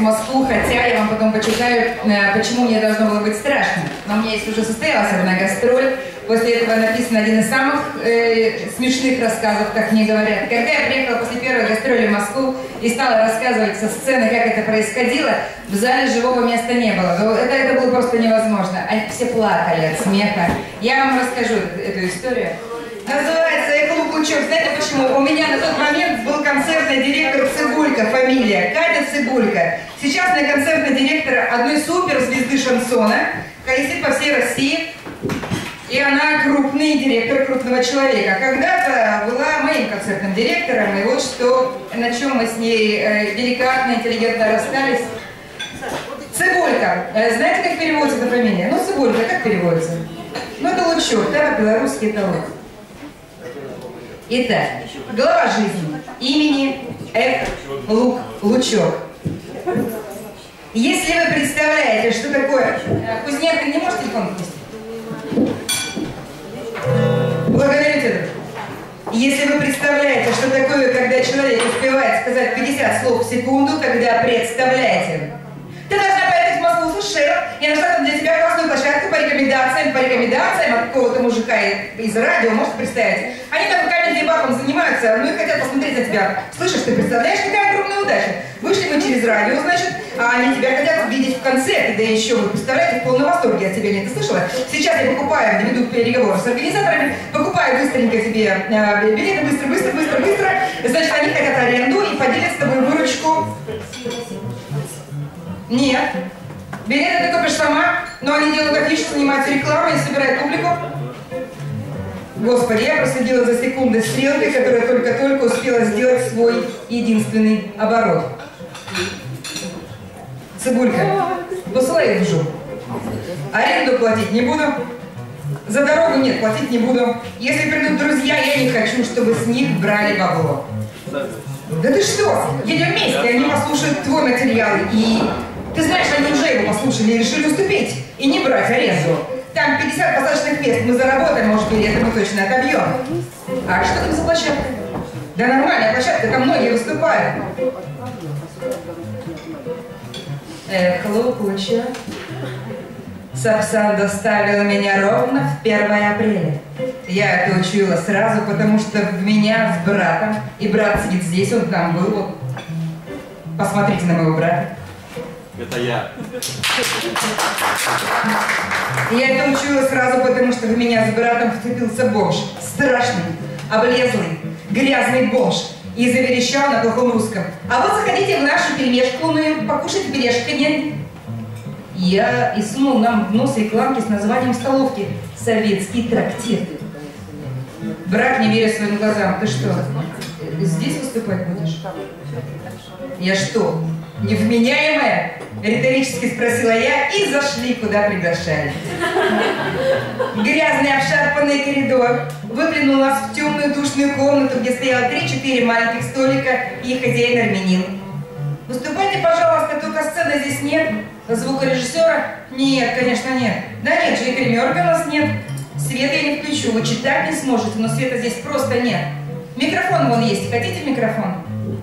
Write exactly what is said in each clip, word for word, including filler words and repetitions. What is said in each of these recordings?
Москву, хотя я вам потом почитаю, почему мне должно было быть страшно. Но у меня есть уже состоялась одна гастроль. После этого написан один из самых э, смешных рассказов, как мне говорят. Когда я приехала после первой гастроли в Москву и стала рассказывать со сцены, как это происходило, в зале живого места не было. Это, это было просто невозможно. Они все плакали от смеха. Я вам расскажу эту историю. Называется «Эхо Лучок». Знаете почему? У меня на тот момент был концертный директор Цибулька, фамилия Катя Цибулька. Сейчас она концертный директор одной суперзвезды шансона, колесит по всей России. И она крупный директор крупного человека. Когда-то была моим концертным директором, и вот что, на чем мы с ней э, деликатно, интеллигентно расстались. Цибулька. Э, знаете, как переводится эта фамилия? Ну, Цибулька, как переводится? Ну, это Лучок, да, белорусский это лук. Итак, глава жизни. Имени Эх, Лук, Лучок. Если вы представляете, что такое... Кузнец, не можешь телефон пустить? Благодарю тебя. Если вы представляете, что такое, когда человек успевает сказать пятьдесят слов в секунду, тогда представляете. Ты должна поехать в Москву с шефом, я нашла там для тебя классную площадку по рекомендациям, по рекомендациям от какого-то мужика из радио, можете представить. Они там камень-дебатом занимаются, ну и хотят посмотреть на тебя. Слышишь, ты представляешь, какая огромная удача. Вышли мы через радио, значит, а они тебя хотят видеть в концерте, да еще, вы представляете, в полном восторге от тебя, нет, ты слышала? Сейчас я покупаю, веду переговоры с организаторами, покупаю быстренько тебе э, билеты, быстро, быстро, быстро, быстро, значит, они хотят аренду и поделят с тобой выручку. Нет. Билеты ты купишь сама, но они делают афиши, снимают рекламу и собирают публику. Господи, я проследила за секундой стрелкой, которая только-только успела сделать свой единственный оборот. Цибулька, посылай их в жопу. Аренду платить не буду. За дорогу нет, платить не буду. Если придут друзья, я не хочу, чтобы с них брали бабло. Да ты что? Едем вместе, они послушают твой материал и... Ты знаешь, они уже его послушали и решили уступить и не брать аренду. Там пятьдесят посадочных мест, мы заработаем, может, билеты мы точно отобьем. А что там за площадка? Да нормальная площадка, там многие выступают. Эх, Лукуча. Сапсан доставил меня ровно в первое апреля. Я это учуяла сразу, потому что в меня с братом, и брат сидит здесь, он там был, вот. Посмотрите на моего брата. Это я. Я это учуяла сразу, потому что в меня с братом вцепился бомж. Страшный, облезлый, грязный бомж. И заверещал на плохом русском. А вот заходите в нашу пельмешку, ну и покушайте пельмешка, нет? Я и сунул нам в нос рекламки с названием столовки «Советский трактир». Брат, не веря своим глазам, ты что, здесь выступать будешь? Я что, невменяемая? Риторически спросила я, и зашли, куда приглашали. Грязный обшарпанный коридор выплюнул нас в темную душную комнату, где стояло три-четыре маленьких столика и хозяин армянин. Выступайте, пожалуйста, только сцены здесь нет. Звукорежиссера? Нет, конечно, нет. Да нет же, и гримерки у нас нет. Свет я не включу, вы читать не сможете, но света здесь просто нет. Микрофон вон есть, хотите микрофон?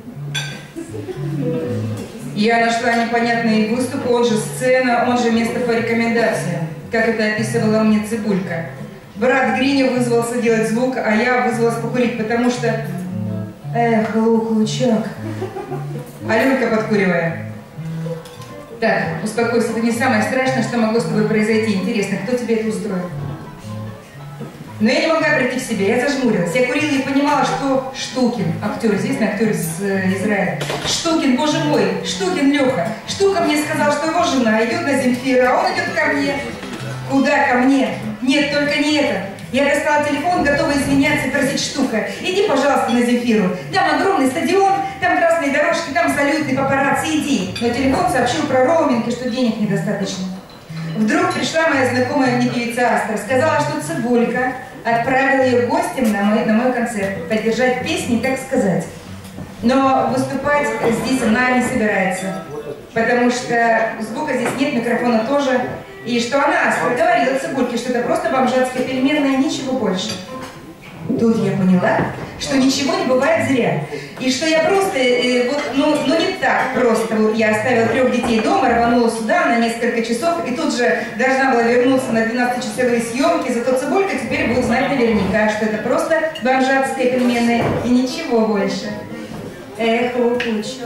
Я нашла непонятный выступ, он же сцена, он же место по рекомендациям, как это описывала мне Цибулька. Брат Гриня вызвался делать звук, а я вызвалась покурить, потому что... Эх, Лук, Лучок. Алюнька подкуривая. Так, успокойся, это не самое страшное, что могло с тобой произойти. Интересно, кто тебе это устроил? Но я не могла прийти в себя, я зажмурилась. Я курила и понимала, что Штукин, актер, известный актер из э, Израиля. Штукин, боже мой, Штукин Леха. Штука мне сказал, что его жена идет на Земфира, а он идет ко мне. Куда ко мне? Нет, только не это. Я достала телефон, готова извиняться и просить Штука. Иди, пожалуйста, на Земфиру. Там огромный стадион, там красные дорожки, там салютный папарацци, иди. Но телефон сообщил про роуминг и что денег недостаточно. Вдруг пришла моя знакомая мне певица Астра, сказала, что Цибулька отправила ее гостем на мой, на мой концерт, поддержать песни, так сказать. Но выступать здесь она не собирается, потому что звука здесь нет, микрофона тоже. И что она говорила Цибульке, что это просто бомжатская пельменная, ничего больше. Тут я поняла, что ничего не бывает зря. И что я просто, э, вот, ну, ну не так просто. Вот я оставила трех детей дома, рванула сюда на несколько часов, и тут же должна была вернуться на двенадцатичасовые съемки. Зато Цибулька теперь будет знать наверняка, что это просто бомжатская пельменная и ничего больше. Эх, лукуч.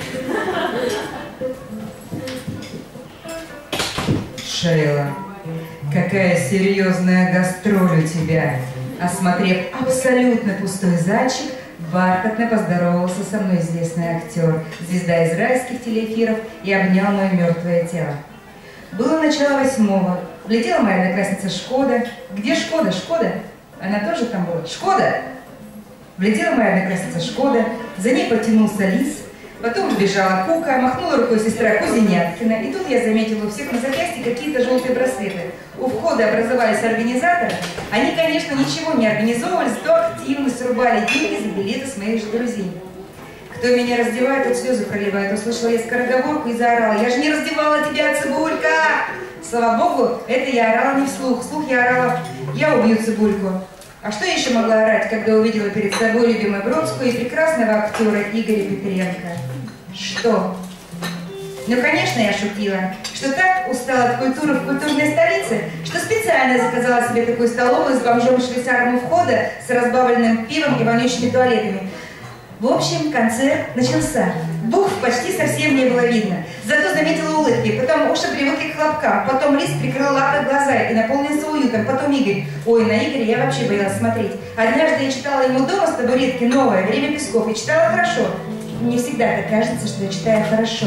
Шейла, какая серьезная гастроль у тебя. Осмотрев абсолютно пустой зальчик, бархатно поздоровался со мной известный актер, звезда израильских телеэфиров, и обнял мое мертвое тело. Было начало восьмого. Влетела моя одноклассница Шкода. Где Шкода? Шкода? Она тоже там была. Шкода! Влетела моя одноклассница Шкода, за ней потянулся Лис, потом вбежала Кука, махнула рукой сестра Кузеняткина, и тут я заметила у всех на запястье какие-то желтые браслеты. У входа образовались организаторы. Они, конечно, ничего не организовывали, зато активно срубали деньги за билеты с моих же друзей. Кто меня раздевает, тот слезы проливает. Услышала я скороговорку и заорала: «Я же не раздевала тебя, Цибулька!» Слава богу, это я орала не вслух. Вслух я орала: «Я убью Цибульку». А что я еще могла орать, когда увидела перед собой любимую Бродскую и прекрасного актера Игоря Петренко? Что? Ну, конечно, я шутила, что так устала от культуры в культурной столице, что специально заказала себе такую столовую с бомжом-швейцаром у входа, с разбавленным пивом и вонючими туалетами. В общем, концерт начался. Букв почти совсем не было видно. Зато заметила улыбки, потом уши привыкли к хлопкам, потом Лис прикрыл лапой глаза и наполнился уютом, потом Игорь. Ой, на Игоря я вообще боялась смотреть. Однажды я читала ему дома с табуретки «Новое время песков» и читала хорошо. Мне всегда так кажется, что я читаю хорошо.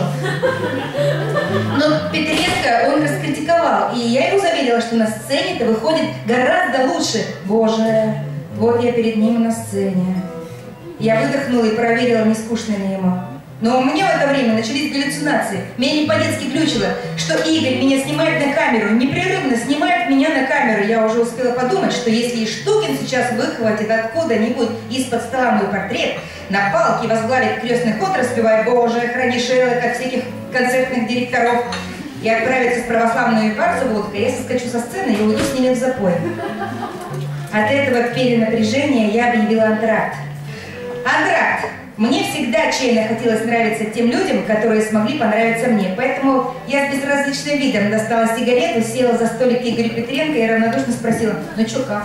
Но Петренко он раскритиковал, и я ему заверила, что на сцене-то выходит гораздо лучше. Боже, вот я перед ним на сцене. Я выдохнула и проверила, не скучно ли ему. Но у меня в это время начались галлюцинации. Меня не по-детски глючило, что Игорь меня снимает на камеру, непрерывно снимает меня на камеру. Я уже успела подумать, что если и Штукин сейчас выхватит откуда-нибудь из-под стола мой портрет, на палке возглавит крестный ход, распевая «Боже, храни Шейла», как всяких концертных директоров, и отправится с православной парзаводкой, я соскочу со сцены и уйду с ними в запой. От этого перенапряжения я объявила антракт. Антракт! Мне всегда отчаянно хотелось нравиться тем людям, которые смогли понравиться мне. Поэтому я с безразличным видом достала сигарету, села за столик Игоря Петренко и равнодушно спросила: «Ну чё, как?»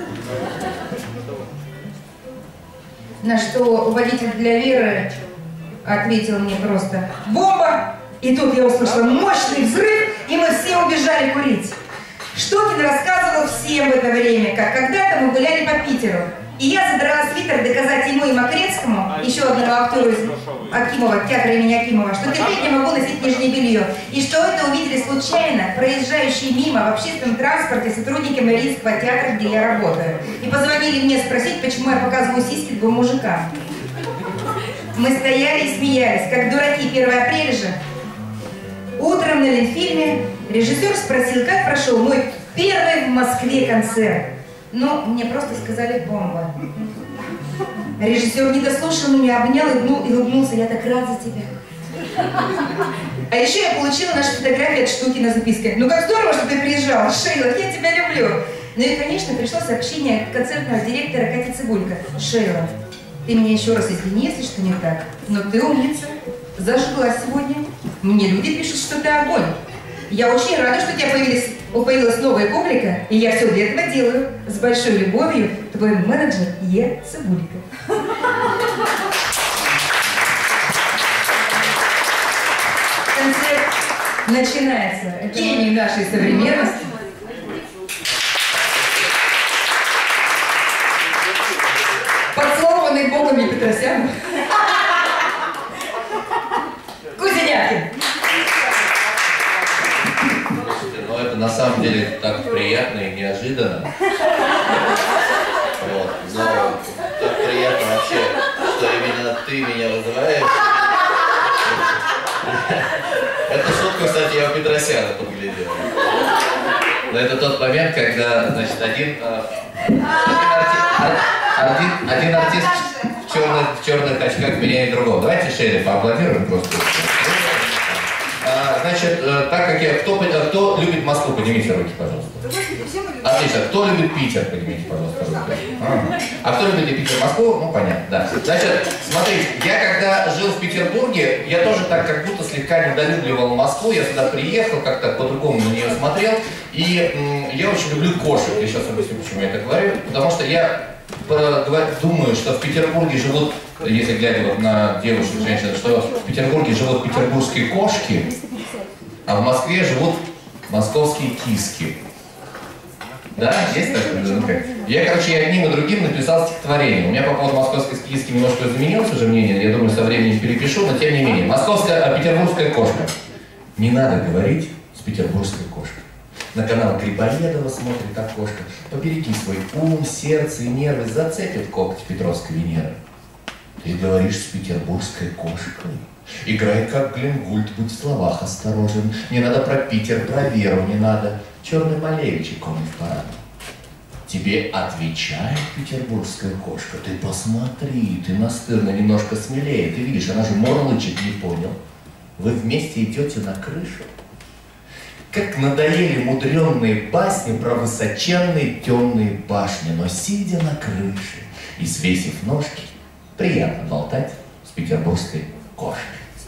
На что водитель для Веры ответил мне просто: «Бомба!» И тут я услышала мощный взрыв, и мы все убежали курить. Штукин рассказывал всем в это время, как когда-то мы гуляли по Питеру. И я задрала свитер доказать ему и Макрецкому, еще одному актеру из Акимова, театра имени Акимова, что терпеть не могу носить нижнее белье. И что это увидели случайно проезжающие мимо в общественном транспорте сотрудники Мариинского театра, где я работаю. И позвонили мне спросить, почему я показываю сиськи двум мужикам. Мы стояли и смеялись, как дураки, первое апреля же. Утром на Ленфильме режиссер спросил, как прошел мой первый в Москве концерт. Ну, мне просто сказали «бомба». Режиссер не дослушал меня, обнял и улыбнулся: «Я так рад за тебя». А еще я получила наши фотографии от Штукина с запиской: «Ну как здорово, что ты приезжала, Шейла, я тебя люблю». Ну и, конечно, пришло сообщение от концертного директора Кати Цибулько: «Шейла, ты меня еще раз извини, если что не так, но ты умница, зажгла сегодня. Мне люди пишут, что ты огонь. Я очень рада, что у тебя появилась, появилась новая публика, и я все для этого делаю. С большой любовью, твой менеджер Е. Цибулька». Концерт начинается. Гений нашей современности. Поцелованный Богом и Петросяном. Кузеняткин. Ну, это на самом деле так приятно и неожиданно. Вот. Но так приятно вообще, что именно ты меня вызываешь. Эту шутку, кстати, я у Петросяна подглядел. Но это тот момент, когда, значит, один, один, один артист в черных, в черных очках меняет другого. Давайте Шейле поаплодируем просто. А, значит, э, так как я... Кто, кто любит Москву? Поднимите руки, пожалуйста. Отлично. Кто любит Питер? Поднимите, пожалуйста, руки. А, а кто любит и Питер, Москву? Ну, понятно, да. Значит, смотрите, я когда жил в Петербурге, я тоже так как будто слегка недолюбливал Москву. Я сюда приехал, как-то по-другому на нее смотрел. И м, я очень люблю кошек. Я сейчас объясню, почему я это говорю. Потому что я думаю, что в Петербурге живут, если глядя вот на девушек, женщин, что в Петербурге живут петербургские кошки, а в Москве живут московские киски. Да, есть такое? Я, короче, одним и другим написал стихотворение. У меня по поводу московской киски немножко изменилось уже мнение, я думаю, со временем перепишу, но тем не менее. Московская, а петербургская кошка. Не надо говорить с петербургской кошкой. На канал Грибоедова смотрит как кошка. Побереги свой ум, сердце и нервы, зацепит когти Петровской Венеры. Ты говоришь с петербургской кошкой. Играй как Глингульд, будь в словах осторожен. Не надо про Питер, про Веру не надо. Черный Малевич иконы в параду. Тебе отвечает петербургская кошка. Ты посмотри, ты настырно немножко смелее. Ты видишь, она же морлычет, не понял. Вы вместе идете на крышу. Как надоели мудренные басни про высоченные темные башни, но сидя на крыше и свесив ножки, приятно болтать с петербургской кошкой.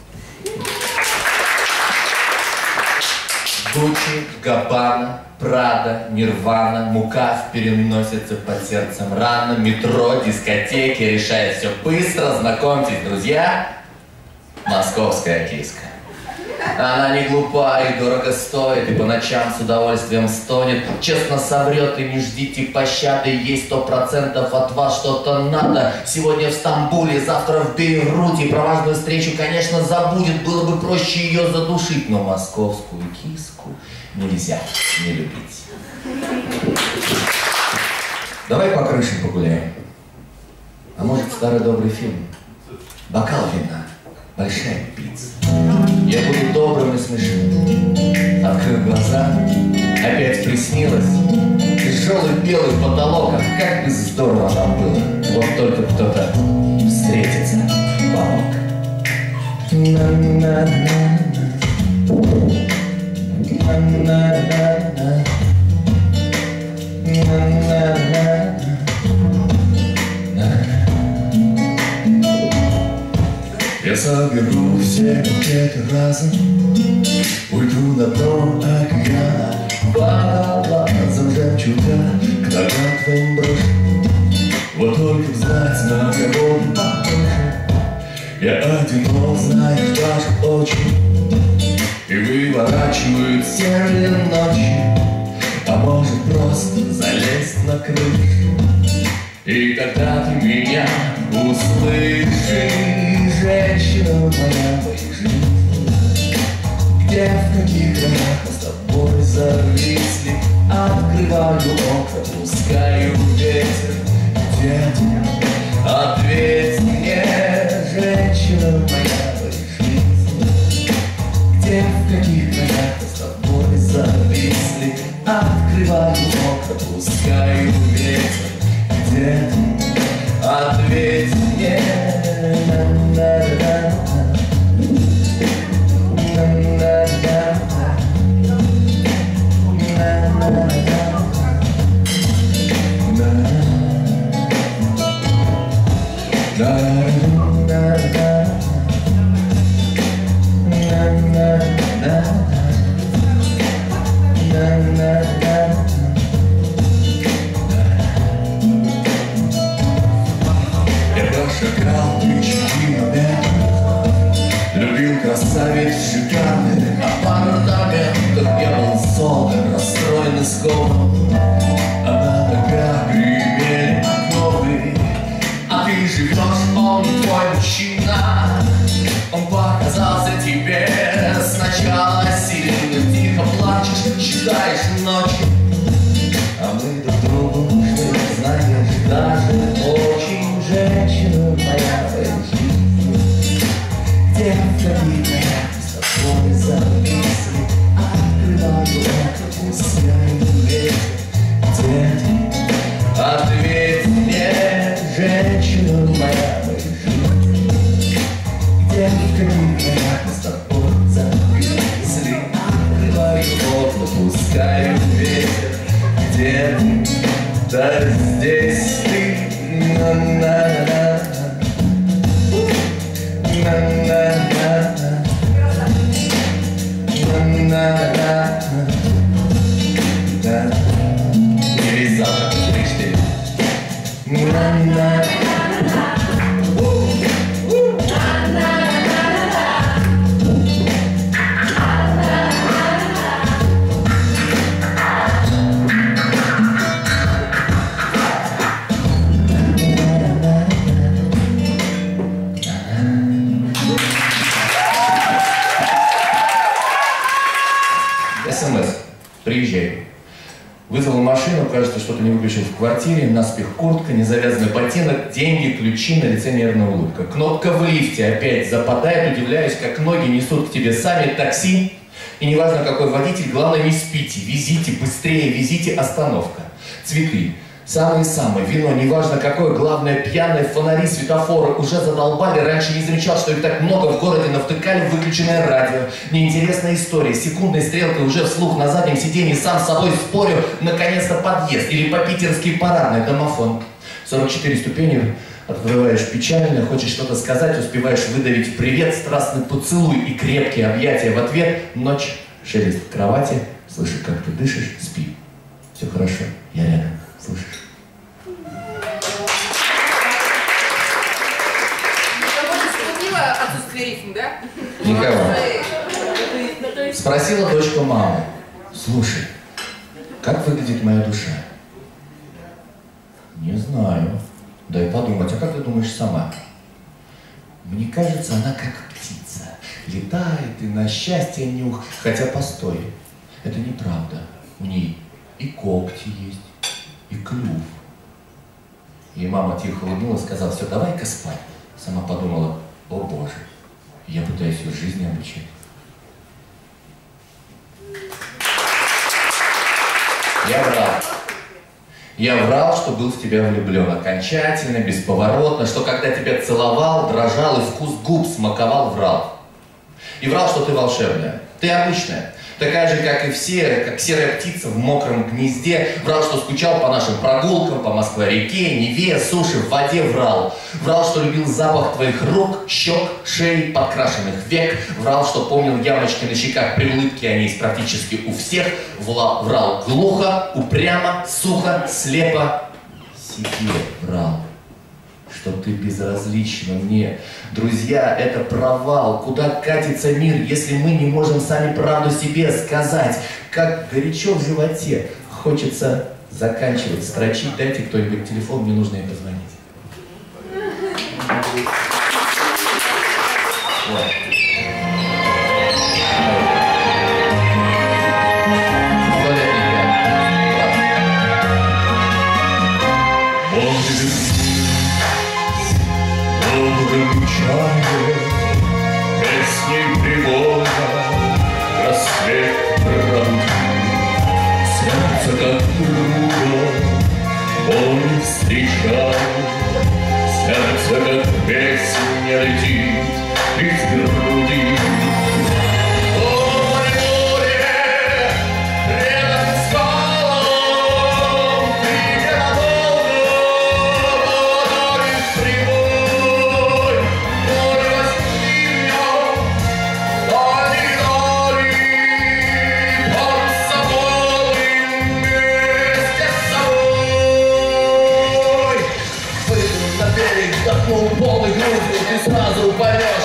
Гуччи, Габбана, Прада, Нирвана, мука в переносице под сердцем рано, метро, дискотеки, решает все быстро, знакомьтесь, друзья, московская киска. Она не глупа и дорого стоит, и по ночам с удовольствием стонет. Честно соврет и не ждите пощады, ей сто процентов от вас что-то надо. Сегодня в Стамбуле, завтра в Бейруте. Про важную встречу, конечно, забудет. Было бы проще ее задушить, но московскую киску нельзя не любить. Давай по крыше погуляем. А может, старый добрый фильм? Бокал вина, большая пицца. Я буду добрым и смешным. Открыв глаза, опять приснилось тяжелый белый потолок. Ах, как бы здорово нам было. Вот только кто-то встретится, помог. Я соберу все букеты разом, уйду на дно океана, водолазом жемчуга к ногам твоим брошу. Вот только знать, на кого он похож. Я одинок, знаешь, даже очень, и выворачивают серые ночи. А может просто залезть на крышу. И когда ты меня услышишь, женщина моя моей жизни, где, в каких краях мы с тобой зависли, открываю окна, пускаю ветер. Где ты? Ответь мне, женщина моя моей жизни, где, в каких краях мы с тобой зависли, открываю окна, пускаю ветер. Где ты? Ответь мне. Шагал тысячи километров, любил красавиц шикарных апартаментах. Я был солдат, расстроен и скован, а на ногах гремели оковы. А ты живешь, он не твой мужчина, он показался тебе сначала сильным. Тихо плачешь, считаешь ночи, а мы друг другу нужны, знаешь, даже очень. Женщина моя в жизни, где в каких краях с тобой зависли, открываю окна, пускаю ветер. Где ты? Ответь мне, женщина моя в жизни, где в каких краях с тобой зависли, Весь завтра, три-четыре. СМС. Приезжай. Вызвал машину, кажется, что-то не выключил в квартире, наспех куртка, незавязанный ботинок, деньги, ключи, на лице нервная улыбка. Кнопка в лифте опять западает, удивляюсь, как ноги несут к тебе сами такси. И неважно, какой водитель, главное, не спите, везите, быстрее, везите, остановка. Цветы. Самые-самые, вино, неважно какое, главное, пьяные, фонари, светофоры уже задолбали. Раньше не замечал, что их так много в городе, навтыкали выключенное радио. Неинтересная история, секундной стрелкой уже вслух на заднем сиденье, сам с собой спорю, наконец-то подъезд или по-питерски парадный домофон. сорок четыре ступени, открываешь печально, хочешь что-то сказать, успеваешь выдавить привет, страстный поцелуй и крепкие объятия в ответ. Ночь, шелест в кровати, слышу, как ты дышишь, спи. Все хорошо, я рядом. Слышишь? Кого-то смутило отсутствие рифм, да? Никого. Спросила дочка мамы: слушай, как выглядит моя душа? Не знаю. Дай подумать, а как ты думаешь сама? Мне кажется, она как птица. Летает и на счастье нюх. Хотя постой, это неправда. У ней и когти есть, и клюв. И мама тихо улыбнулась, сказала: все, давай-ка спать. Сама подумала: о боже, я пытаюсь ее жизни обучать. Я врал. Я врал, что был в тебя влюблен окончательно, бесповоротно, что когда тебя целовал, дрожал и вкус губ смаковал, врал. И врал, что ты волшебная. Ты обычная. Такая же, как и все, как серая птица в мокром гнезде. Врал, что скучал по нашим прогулкам, по Москве-реке, Неве, суше, в воде. Врал. Врал, что любил запах твоих рук, щек, шеи, подкрашенных век. Врал, что помнил ямочки на щеках при улыбке, они есть практически у всех. Врал глухо, упрямо, сухо, слепо. Себе врал, что ты безразлична мне. Друзья, это провал. Куда катится мир, если мы не можем сами правду себе сказать? Как горячо в животе. Хочется заканчивать, строчить. Дайте кто-нибудь телефон, мне нужно ей позвонить. Вот. Песни привода, рассвет пробудил, сердце как друга, он встречал, сердце как песня летит из груди. Полной грудью ты сразу поймешь,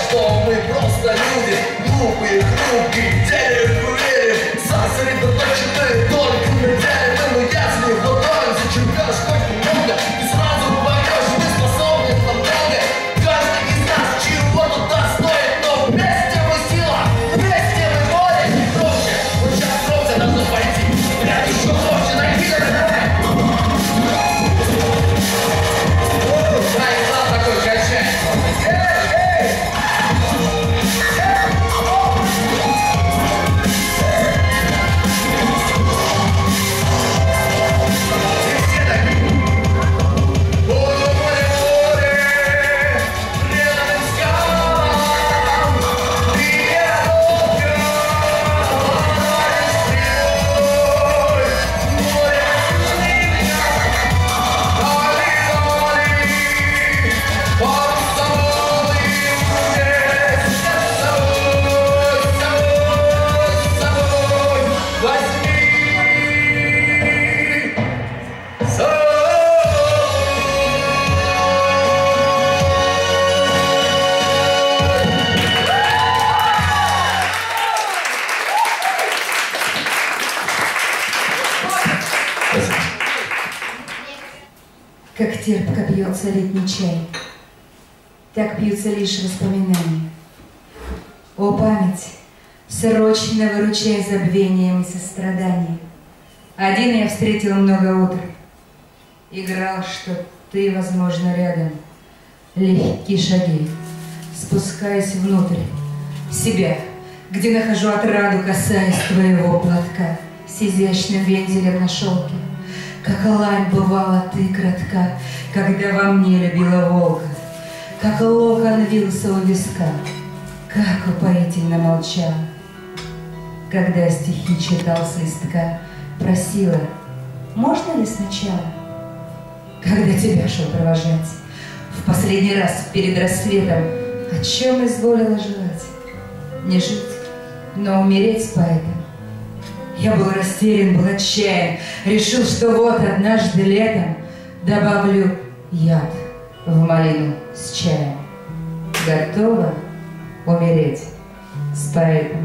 льется летний чай. Так пьются лишь воспоминания. О, память, срочно выручай забвением и состраданием. Один я встретил много утр. Играл, что ты, возможно, рядом. Легкие шаги, спускаясь внутрь, в себя, где нахожу отраду, касаясь твоего платка, с изящным вензелем на шелке. Как лань бывала ты кратка, когда во мне любила волка, как локон вился у виска, как упоительно молчала. Когда стихи читал с листка, просила, можно ли сначала? Когда тебя шел провожать, в последний раз перед рассветом, о чем изволила желать? Не жить, но умереть с поэтом. Я был растерян, был отчаян, решил, что вот однажды летом добавлю яд в малину с чаем. Готова умереть с поэтом.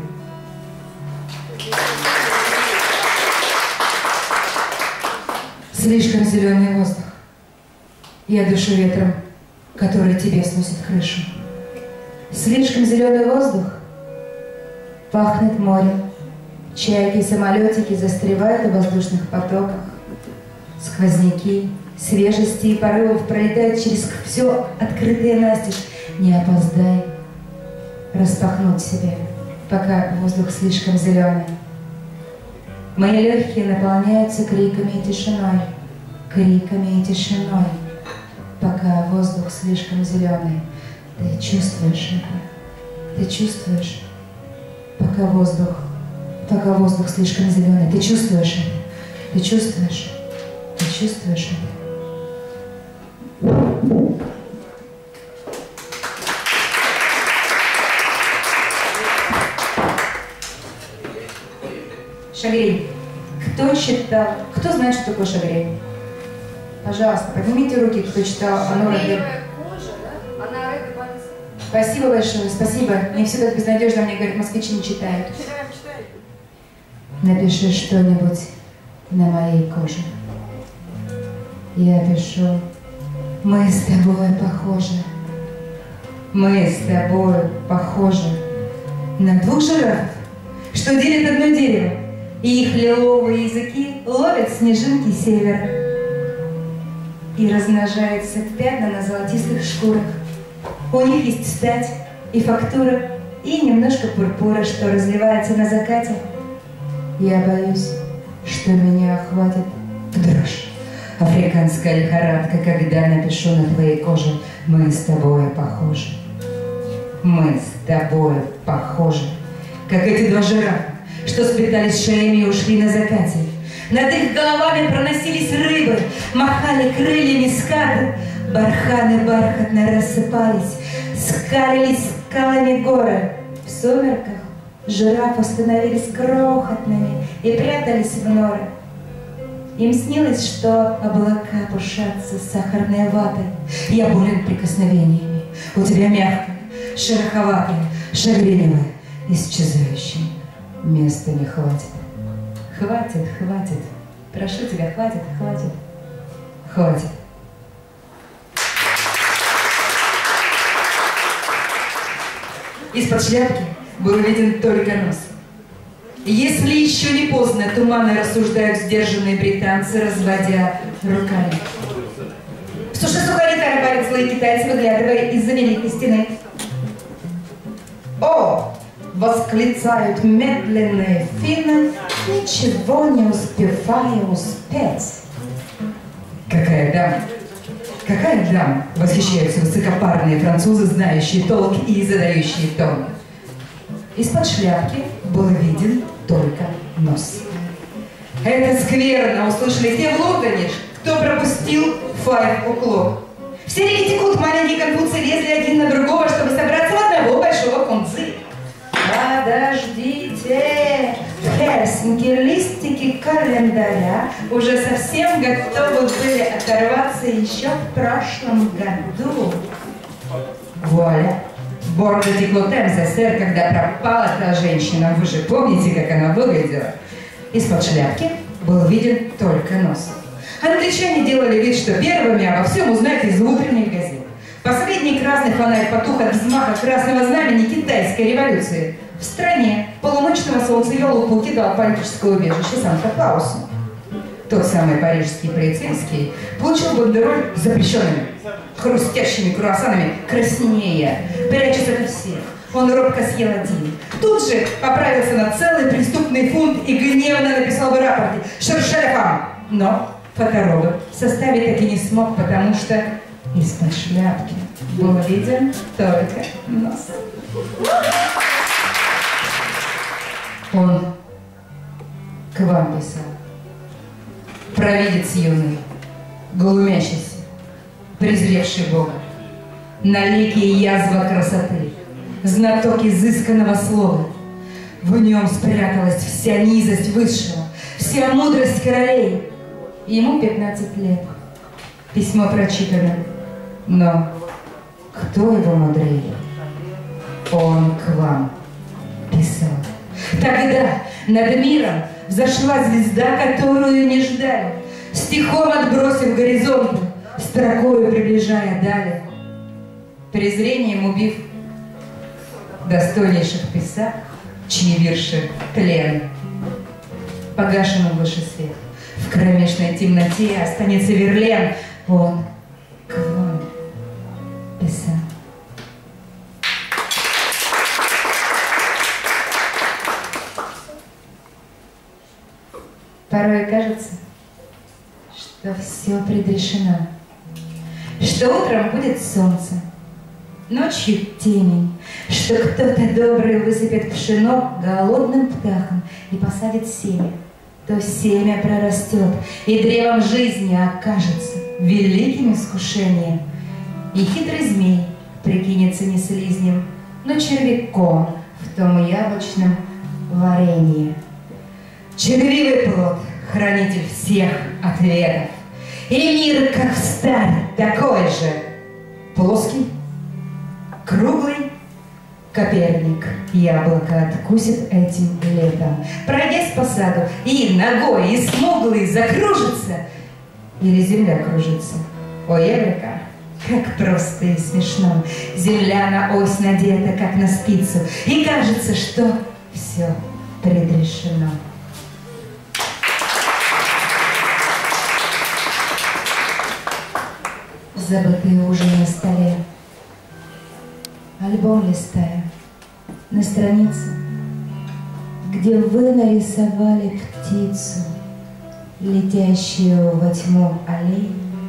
Слишком зеленый воздух. Я дышу ветром, который тебе сносит крышу. Слишком зеленый воздух. Пахнет морем. Чайки и самолетики застревают в воздушных потоках. Сквозняки, свежести и порывов пролетают через все открытое настежь. Не опоздай. Распахнуть себе, пока воздух слишком зеленый. Мои легкие наполняются криками и тишиной, криками и тишиной, пока воздух слишком зеленый. Ты чувствуешь это? Ты чувствуешь? Пока воздух, пока воздух слишком зеленый. Ты чувствуешь это? Ты чувствуешь? Ты чувствуешь это? Шагрень. Кто читал? Кто знает, что такое шагрень? Пожалуйста, поднимите руки, кто читал Анора де... Спасибо большое, спасибо. Не все так безнадежно, мне говорят, москвичи не читают. Напиши что-нибудь на моей коже. Я пишу, мы с тобой похожи. Мы с тобой похожи на двух жирафов, что делят одно дерево, и их лиловые языки ловят снежинки севера. И размножаются пятна на золотистых шкурах. У них есть стать и фактура, и немножко пурпура, что разливается на закате. Я боюсь, что меня охватит дрожь, африканская лихорадка, когда напишу на твоей коже: мы с тобой похожи. Мы с тобой похожи, как эти два жирафа, что сплетались шеями и ушли на закате. Над их головами проносились рыбы, махали крыльями скаты. Барханы бархатно рассыпались, скалились скалами горы. В сумерках жирафы становились крохотными и прятались в норы. Им снилось, что облака пушатся сахарной ватой. Я болен прикосновениями. У тебя мягкое, шероховатое, шагреневое, исчезающее. Места не хватит. Хватит, хватит. Прошу тебя, хватит, хватит. Хватит. Из-под шляпки был виден только нос. Если еще не поздно, туманно рассуждают сдержанные британцы, разводя руками. В суше сухари тарабарят злые китайцы, выглядывая из-за великой стены. О! Восклицают медленные финны, ничего не успевая успеть. Какая дама! Какая дама! Восхищаются высокопарные французы, знающие толк и задающие тон. Из-под шляпки был виден только нос. Это скверно, услышали все в Лондоне, кто пропустил five o'clock. Все реки текут, маленькие конфуции лезли один на другого, чтобы собраться в одного большого кунцы. Подождите, в Хельсинки листики календаря уже совсем готовы были оторваться еще в прошлом году. Вуаля! В Бордо текло Темза, сэр, когда пропала та женщина. Вы же помните, как она выглядела? Из-под шляпки был виден только нос. Англичане делали вид, что первыми обо всем узнают из утренних газет. Последний красный фонарь потух от взмаха красного знамени китайской революции. В стране полуночного солнцеела покидал политическое убежище Санта-Клаусу. Тот самый парижский полицейский получил бандероль с запрещенными хрустящими круассанами краснее, прячась ото всех. Он робко съел один. Тут же поправился на целый преступный фунт и гневно написал в рапорте «Шершаляфам!». Но фоторобот составить таки не смог, потому что из-под шляпки был виден только нос. Он к вам писал. Провидец юный, глумящийся, презревший Бога, на лике язва красоты, знаток изысканного слова. В нем спряталась вся низость высшего, вся мудрость королей. Ему пятнадцать лет. Письмо прочитано. Но кто его мудрее? Он к вам писал. Тогда над миром взошла звезда, которую не ждали, стихом отбросив горизонты, строкою приближая дали. Презрением убив достойнейших писак, чьи вирши тлен. Погашен выше свет. В кромешной темноте останется Верлен. Он к вам писал. Порой кажется, что все предрешено, что утром будет солнце, ночью темень, что кто-то добрый высыпет пшено голодным птахам и посадит семя. То семя прорастет, и древом жизни окажется великим искушением. И хитрый змей прикинется не слизнем, но червяком в том яблочном варенье. Червивый плод, хранитель всех ответов. И мир, как в старе, такой же. Плоский, круглый, Коперник яблоко откусит этим летом. Пройдясь по саду и ногой, и смуглый закружится, или земля кружится. О, Еврика, как просто и смешно. Земля на ось надета, как на спицу, и кажется, что все предрешено. Забытый ужин на столе, альбом листая, на странице, где вы нарисовали птицу, летящую во тьму аллей,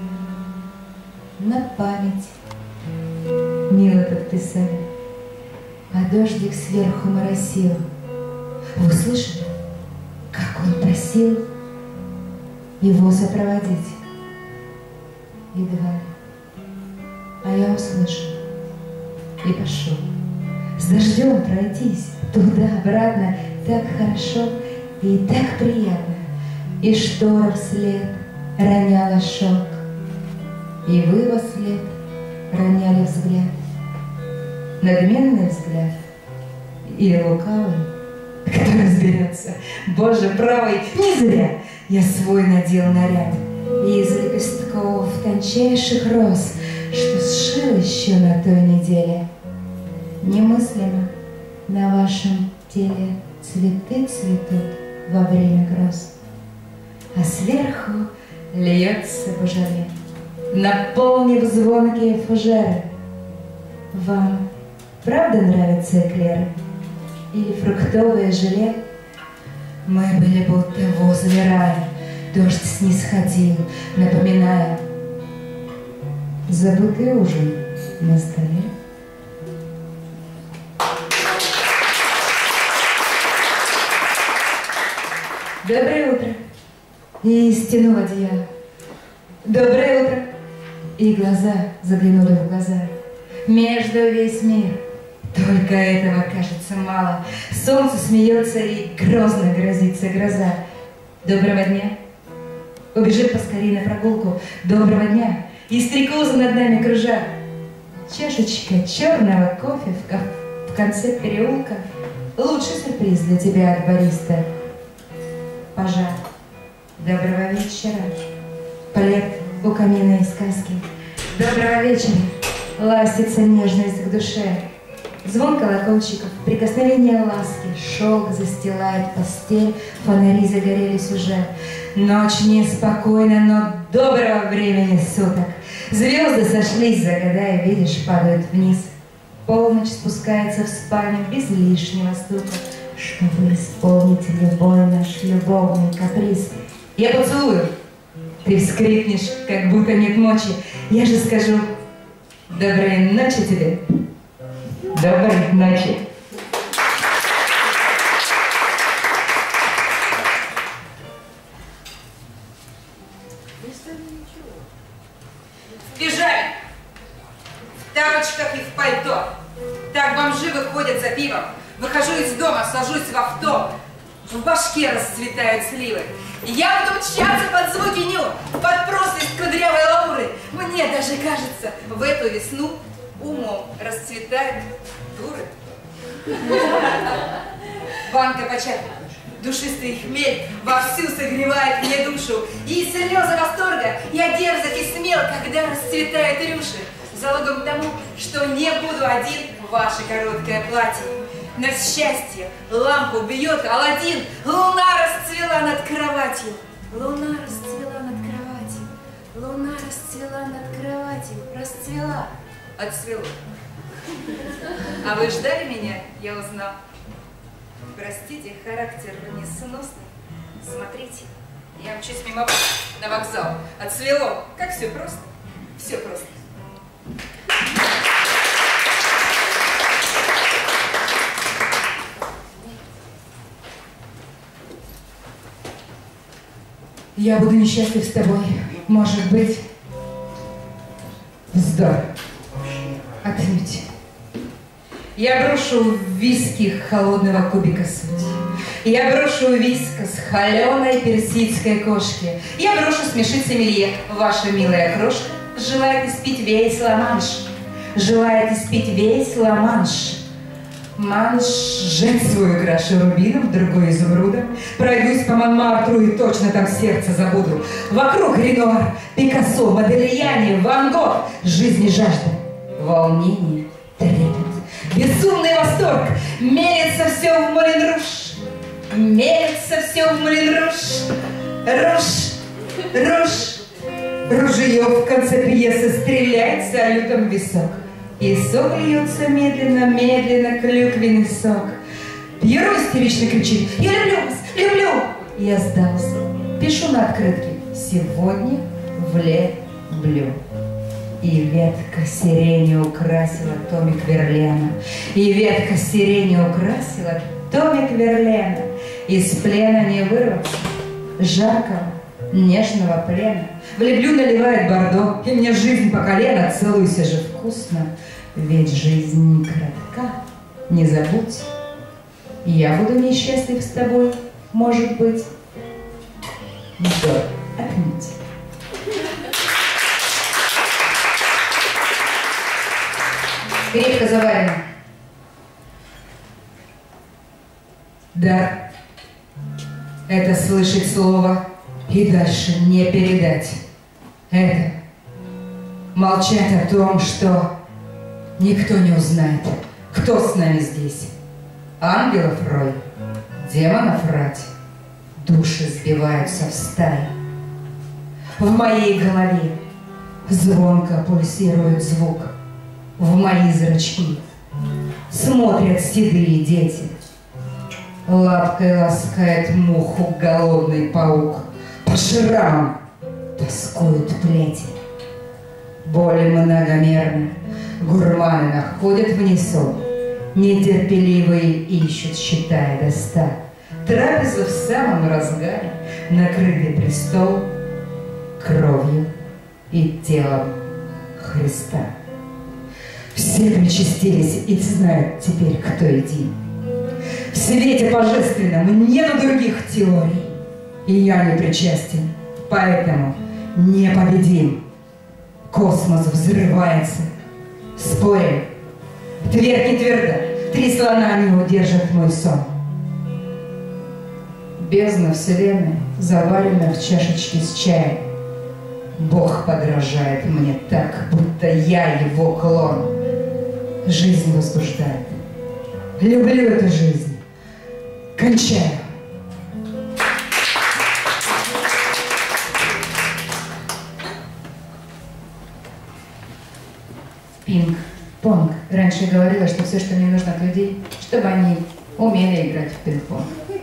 на память мило подписали, а дождик сверху моросил. Вы слышали, как он просил его сопроводить? Едва ли. А я услышал и пошел. С дождем пройтись туда-обратно так хорошо и так приятно. И штора вслед роняла шелк, и вы во след роняли взгляд. Надменный взгляд или лукавый, кто разберется. Боже правый, не зря я свой надел наряд из лепестков тончайших роз, что сшил еще на той неделе. Немыслимо на вашем теле цветы цветут во время гроз, а сверху льется божаре, наполнив звонкие фужеры. Вам правда нравятся эклеры или фруктовое желе? Мы были будто возле рая, дождь снисходил, напоминая забытый ужин на столе. Доброе утро. И стянул одеяло. Доброе утро. И глаза заглянули в глаза. Между весь мир. Только этого кажется мало. Солнце смеется и грозно грозится гроза. Доброго дня. Убежит поскорее на прогулку. Доброго дня. И стрекозы над нами кружат. Чашечка черного кофе в, ко в конце переулка. Лучший сюрприз для тебя от бариста. Пожар. Доброго вечера. Плед у камина и сказки. Доброго вечера, ластится нежность к душе. Звон колокольчиков, прикосновение ласки, шелк застилает постель, фонари загорелись уже. Ночь неспокойна, но доброго времени суток. Звезды сошлись, загадая, видишь, падают вниз. Полночь спускается в спальню без лишнего стука, чтобы исполнить любой наш любовный каприз. Я поцелую, ты вскрикнешь, как будто нет мочи. Я же скажу: доброй ночи тебе. Доброй ночи. В пижаме, в тапочках и в пальто. Так бомжи выходят за пивом. Выхожу из дома, сажусь в авто. В башке расцветают сливы. Я буду мчаться под звуки ню, под просвист кудрявой лауры. Мне даже кажется, в эту весну умом расцветают дуры. Банка початка, душистый хмель вовсю согревает мне душу. И слезы восторга, я дерзок и смел, когда расцветают рюши. Залогом к тому, что не буду один в ваше короткое платье. На счастье лампу бьет Аладдин, луна расцвела над кроватью. Луна расцвела над кроватью, луна расцвела над кроватью, расцвела, отцвело. А вы ждали меня, я узнал. Простите, характер несносный. Смотрите, я мчусь мимо вас на вокзал. Отцвело, как все просто, все просто. Я буду несчастлив с тобой, может быть. Вздор. Отнюдь. Я брошу в виски холодного кубика суть. Я брошу вискос холеной персидской кошки. Я брошу смешить сомелье. Ваша милая крошка желает испить весь ла-манш. Желает испить весь ла-манш. Манш женскую украшу рубином, другой изумрудом. Пройдусь по Монмартру и точно там сердце забуду. Вокруг Ренуар, Пикассо, Модельяне, Ван Гог. Жизни жажда, волнение, трепет, безумный восторг. Мерится все в Мулен-Руж, мерится все в Мулен-Руж. Руж, руж, ружье в конце пьесы стреляет салютом в висок. И сок льется медленно, медленно, клюквенный сок. Пьеро истерично кричит: я люблю вас, люблю! Я сдался, пишу на открытке: сегодня влюблю. И ветка сирени украсила томик Верлена. И ветка сирени украсила томик Верлена. Из плена не вырваться, жаркого, нежного плена. В Леблю наливает бордо, и мне жизнь по колено. Целуйся же вкусно, ведь жизнь не коротка. Не забудь, я буду несчастлив с тобой, может быть. Вздор, отнюдь. Крепко заварено. Дар — это слышать слово и дальше не передать. Это молчать о том, что никто не узнает, кто с нами здесь. Ангелов рой, демонов рать, души сбиваются в стаи. В моей голове звонко пульсирует звук. В мои зрачки смотрят седые дети. Лапкой ласкает муху голодный паук. По шрамам тоскуют плети. Боли многомерны, гурманы находят в несу. Нетерпеливые ищут, считая до ста. Трапеза в самом разгаре, накрытый престол кровью и телом Христа. Все причастились и знают теперь, кто един. В свете божественном нет других теорий, и я не причастен, поэтому непобедим. Космос взрывается, спорим, твердь не тверда, три слона не удержат мой сон. Бездна вселенной завалена в чашечке с чаем. Бог подражает мне так, будто я его клон. Жизнь возбуждает. Люблю эту жизнь. Кончаю. Пинг-понг. Раньше я говорила, что все, что мне нужно от людей, чтобы они умели играть в пинг-понг.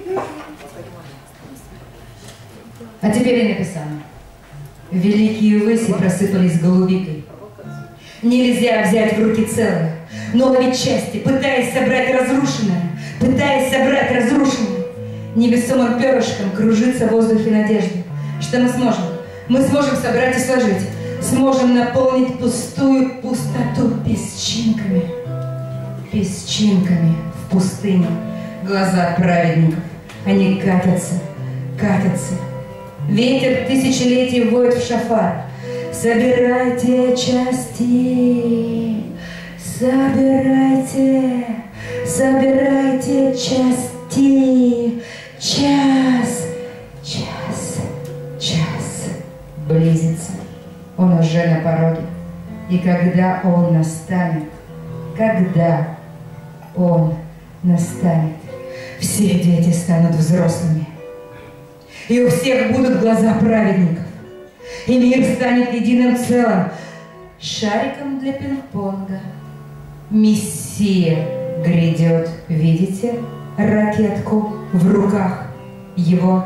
А теперь я написала. Великие выси просыпались голубикой. Нельзя взять в руки целое, но ловить части, пытаясь собрать разрушенное, пытаясь собрать разрушенное. Невесомым перышком кружится в воздухе надежды, что мы сможем, мы сможем собрать и сложить, сможем наполнить пустую пустоту песчинками, песчинками в пустыне. Глаза праведников, они катятся, катятся. Ветер тысячелетий воет в шафар. Собирайте части, собирайте, собирайте части. Час, час, час близится. Он уже на пороге. И когда он настанет, когда он настанет, все дети станут взрослыми. И у всех будут глаза праведников. И мир станет единым целым. Шариком для пинг-понга. Мессия грядет. Видите ракетку в руках его?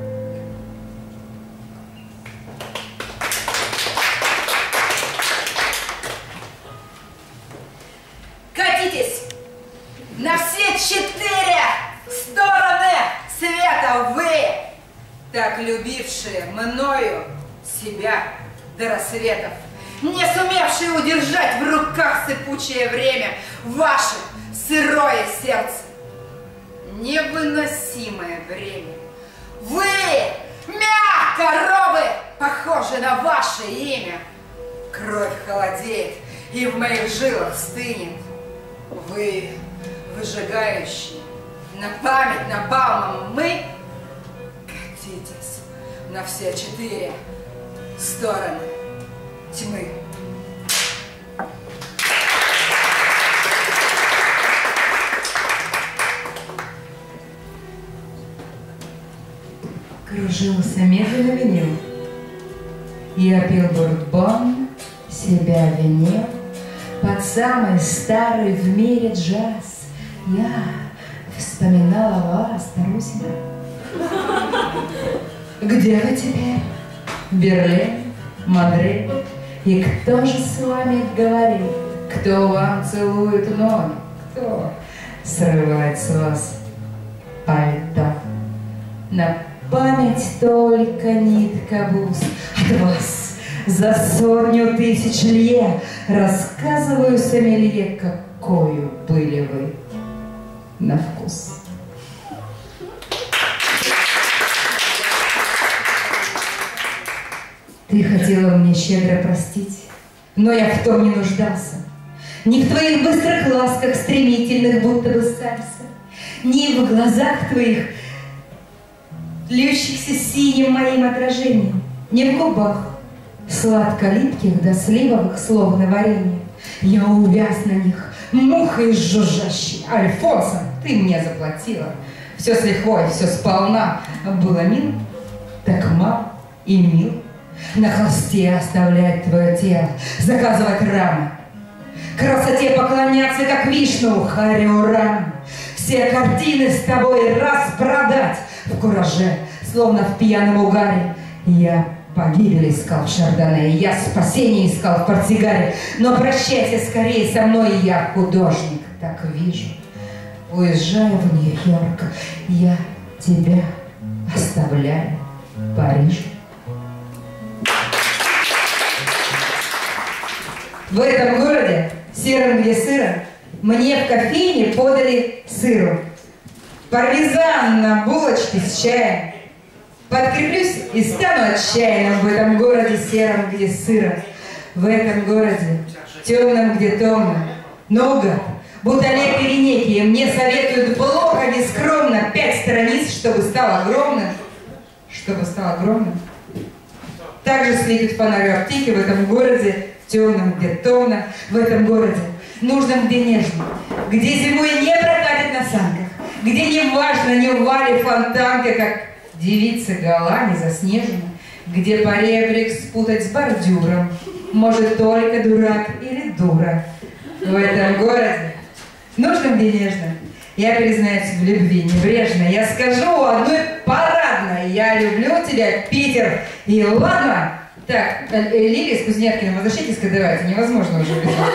Катитесь на все четыре стороны света, вы, так любившие мною себя до рассветов, не сумевшие удержать в руках сыпучее время ваше сырое сердце. Невыносимое время. Вы, мягко-робы, похожи на ваше имя. Кровь холодеет и в моих жилах стынет. Вы, выжигающие, на память напалмом мы, катитесь на все четыре стороны тьмы. Кружился медленно винил. Я пил бурбон, себя винил. Под самый старый в мире джаз я вспоминала вас, Тарусина. Где вы теперь? Берлин, Мадрид. И кто же с вами говорит? Кто вам целует ноги? Кто срывает с вас пальто? На память только нитка бус от вас. За сотню тысяч лье рассказываю сомелье, какою были вы на вкус. Ты хотела мне щедро простить, но я в том не нуждался. Ни в твоих быстрых ласках, стремительных, будто бы сальса, ни в глазах твоих, льющихся синим моим отражением, ни в губах, сладко-липких до сливовых, словно варенье. Я увяз на них, мухой жужжащей. Альфонсо, ты мне заплатила. Все с лихвой, все сполна. Было мил, так мал и мил. На холсте оставлять твое тело, заказывать рамы. Красоте поклоняться, как Вишну, Хариурам. Все картины с тобой распродать в кураже, словно в пьяном угаре. Я погибель искал в Шардоне, я спасение искал в портсигаре. Но прощайся скорее со мной, я художник, так вижу. Уезжаю в Нью-Йорк, я тебя оставляю Париж. В этом городе, сером где сыро, мне в кофейне подали сыру. Пармезан на булочке с чаем. Подкреплюсь и стану отчаянным в этом городе сером, где сыро. В этом городе темном, где томно. Наугад, будто лекари некие, мне советуют плохо, нескромно, пять страниц, чтобы стал огромным. Чтобы стал огромным. Так также светит фонарь аптеки в этом городе, темном, где томно, в этом городе, нужном, где нежно, где зимой не прокатит на санках, где не важно, не валит фонтанка, как девица гола не заснежена, где поребрик спутать с бордюром может только дурак или дура. В этом городе, нужном, где нежно, я признаюсь в любви небрежно. Я скажу одной парадной: я люблю тебя, Питер. И ладно. Так, Лилия с Кузнявкиным, возвращайтесь-ка, давайте. Невозможно уже без вас.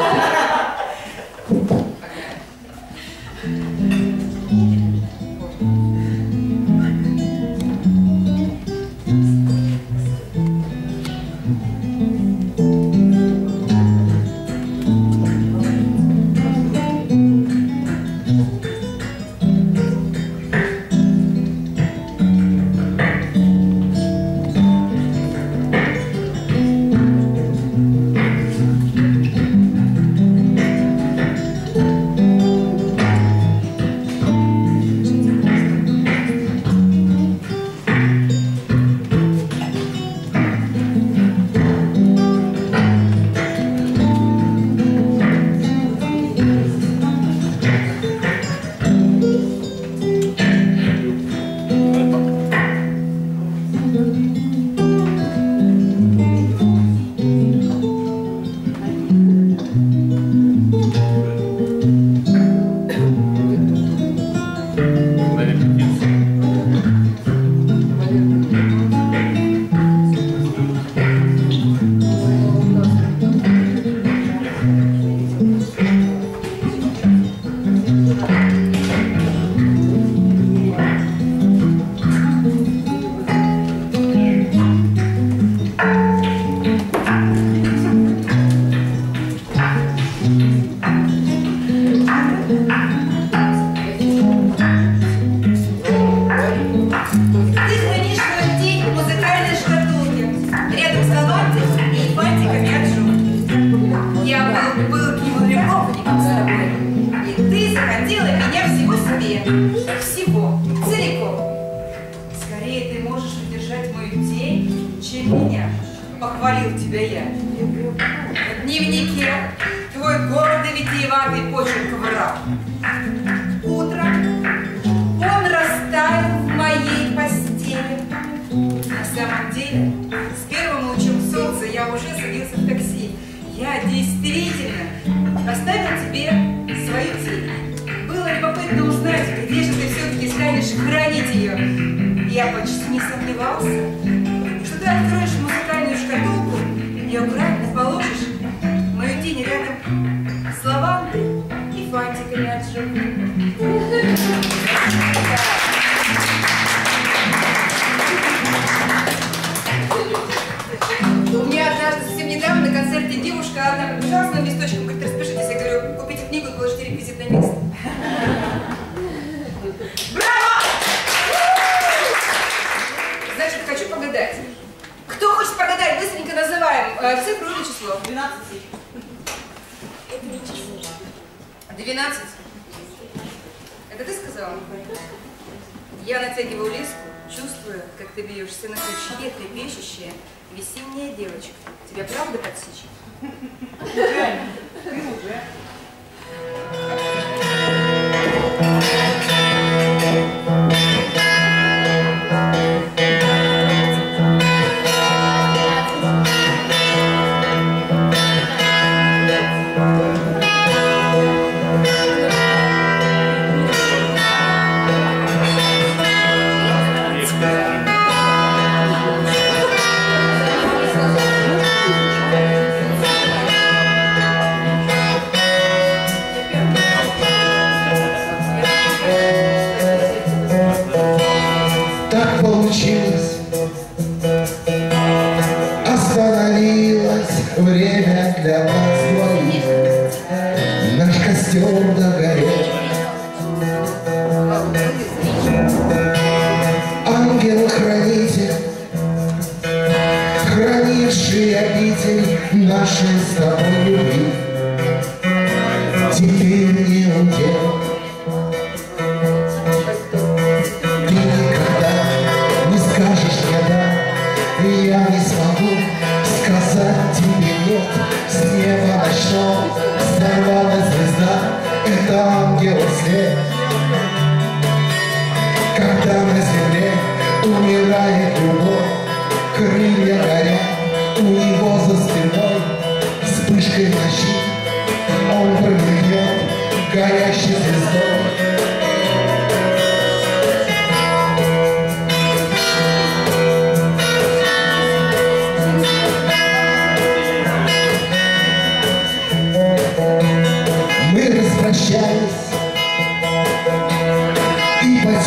Ты никогда не скажешь мне да, и я не смогу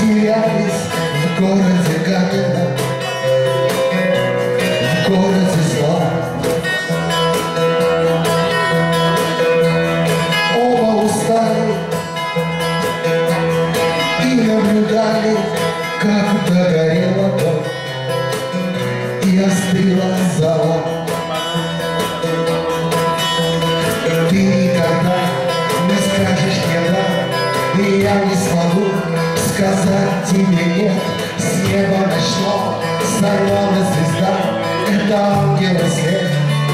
смеялись в городе каменном, в городе зла. Оба устали и наблюдали, как догорела дом и остыла зала. Ты никогда не скажешь мне да, и я не смогу сказать тебе нет. С неба ночного сорвалась звезда, это ангел след.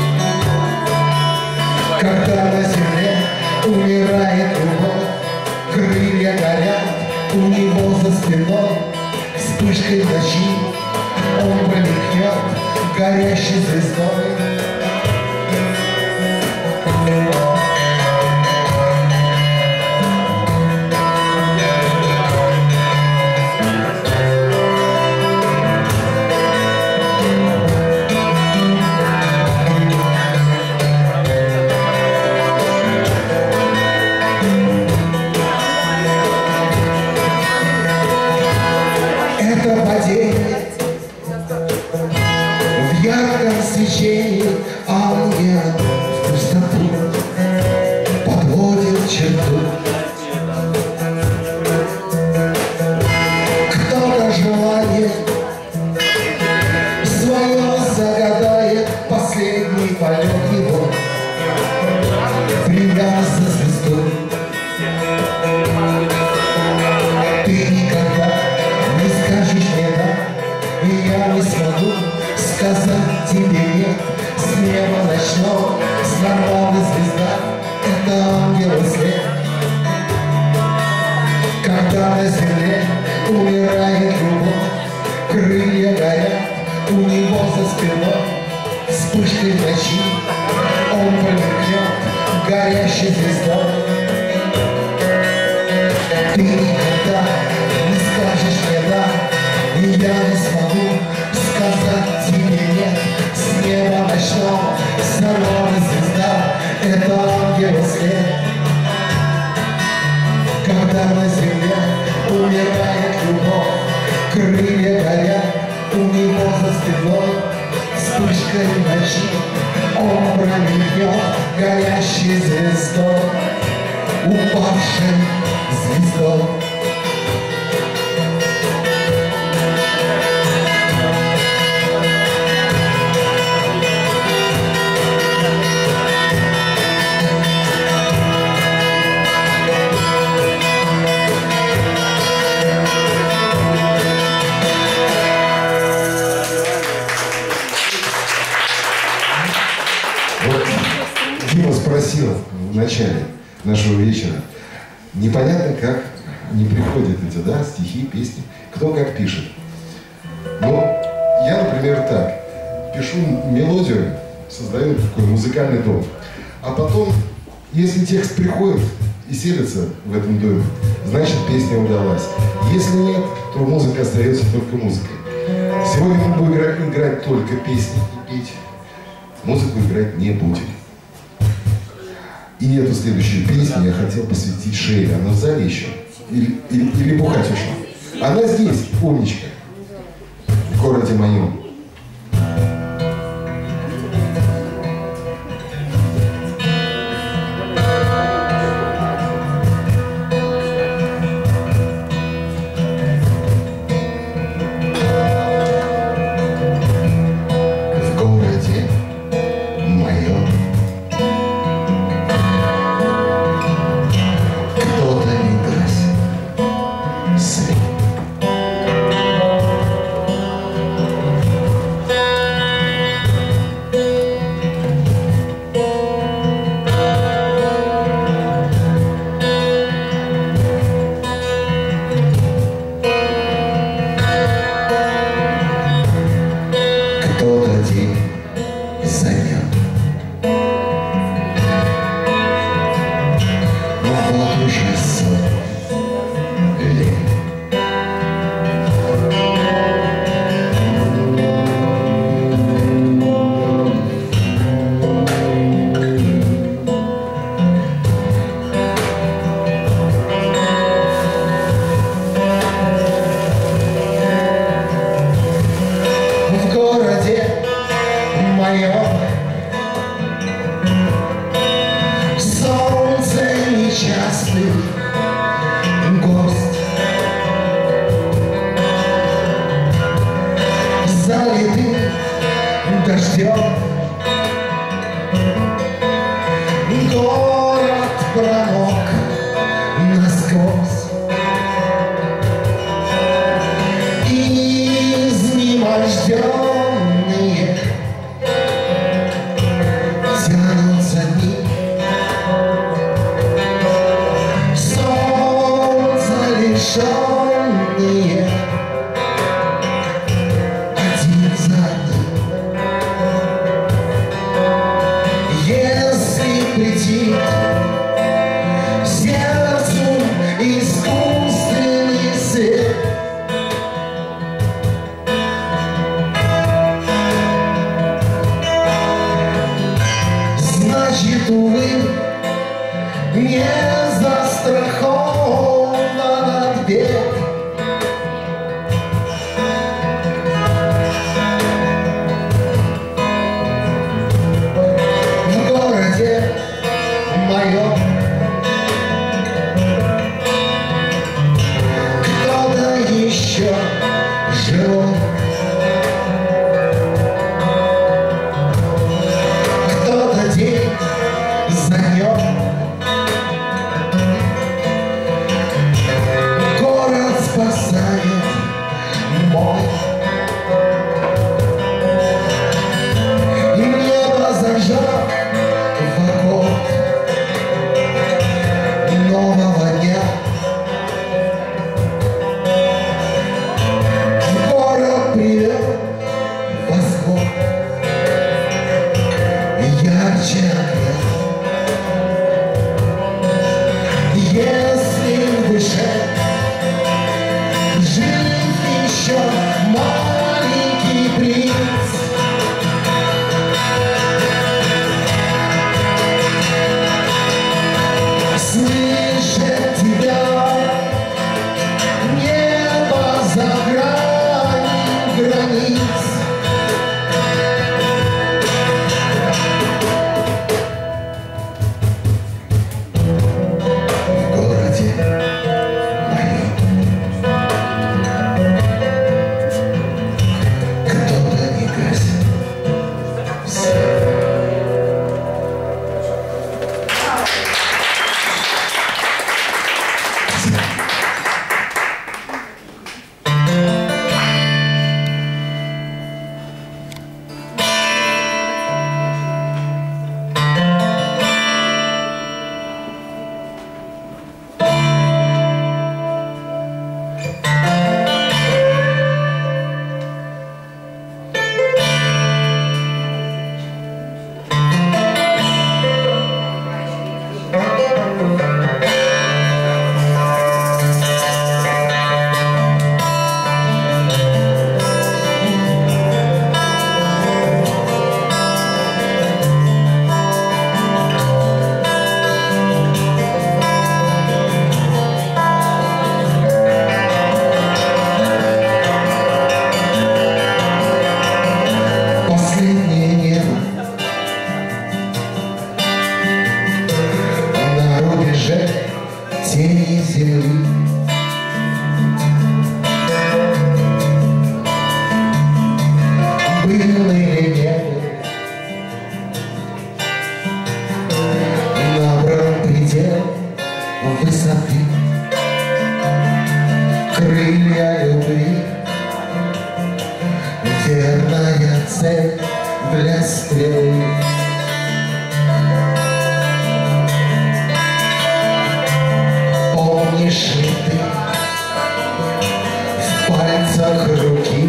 Когда на земле умирает любовь, крылья горят у него за спиной. Вспышкой ночи он промелькнет горящей звездой. Это падение в ярком свечении ангела в пустоту подводит черту. Кто-то желание свое загадает, последний полет его привяз за звезду. Ты никогда не скажешь мне да, и я не смогу сказать тебе нет. С неба ночного сорвалась звезда, это ангел след. Когда на земле умирает любовь, крылья горят у него за спиной. Вспышкой ночи он промелькнет горящей звездой. Ты никогда не скажешь мне да, и я не смогу сказать тебе нет. С неба ночного сорвалась звезда, это ангел след. Когда на земле умирает любовь, крылья горят у него за спиной. Вспышкой ночи он промелькнет горящей звездой, упавшей звездой. Дима спросил в начале нашего вечера, непонятно, как не приходят эти, да, стихи, песни, кто как пишет. Ну, я, например, так, пишу мелодию, создаю такой музыкальный дом, а потом, если текст приходит и селится в этом доме, значит, песня удалась. Если нет, то музыка остается только музыкой. Сегодня мы будем играть, играть только песни и петь, музыку играть не будем. И эту следующую песню я хотел посвятить Шейле. Она в зале еще? Или, или, или бухать ушла? Она здесь, умничка, в городе моем. В городе моем кто-то не гасит свет. влюбленные один за одним. Если прийти сердцу искусственный свет, значит, увы, не застрахован от бед. В городе моем кто-то еще живой, кто-то день за днем город спасает мой. Небо зажег в окон нового дня. В город привел восход ярче огня. Если в душе жив еще маленький принц, слышит тебя небо за гранью границ. В городе моем кто-то не гасит свет. Последнее небо на рубеже тени земли. Был или нет, набрал предел высоты, крылья любви, верная цель для стрелы. Помнишь ли ты в пальцах руки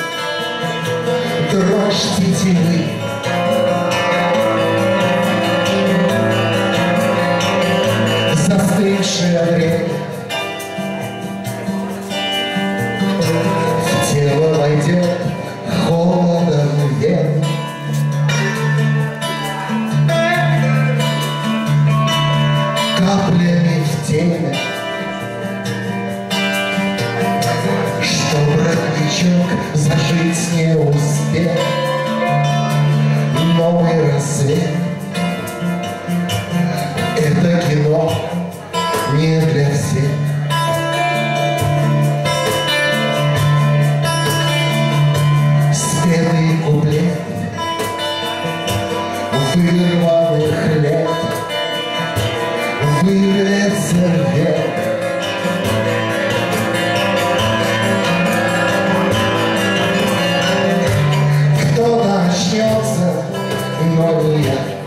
дрожь тетивы? Застывшее время в тело войдет холодом вен. Каплями в теме, что воротничок зажить не успел. Новый рассвет — это кино не для всех. Спелый куплет вырванных лет вырвется вверх. Кто начнется, но не я.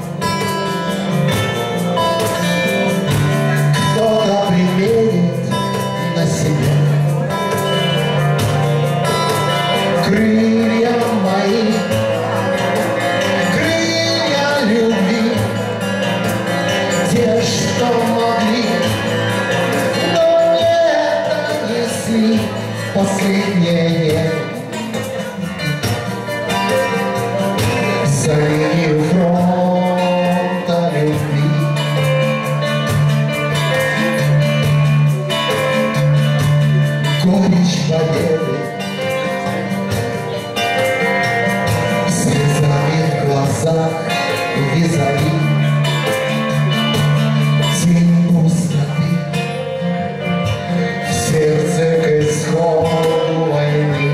последнее нет. За линию фронта любви горечь победы слезами в глазах визави, тень пустоты в сердце к исходу войны.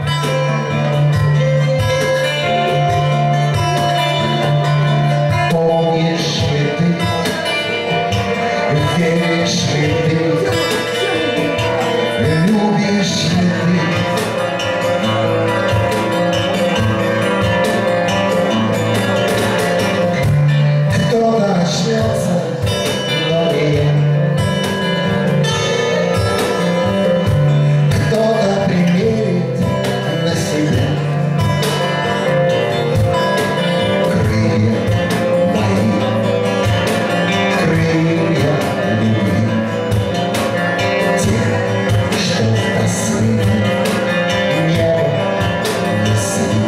Помнишь ли ты, веришь ли ты, любишь ли ты? Кто-то очнется, но не я. Кто-то примерит на себя крылья мои, крылья любви, те, что в последнее небо несли.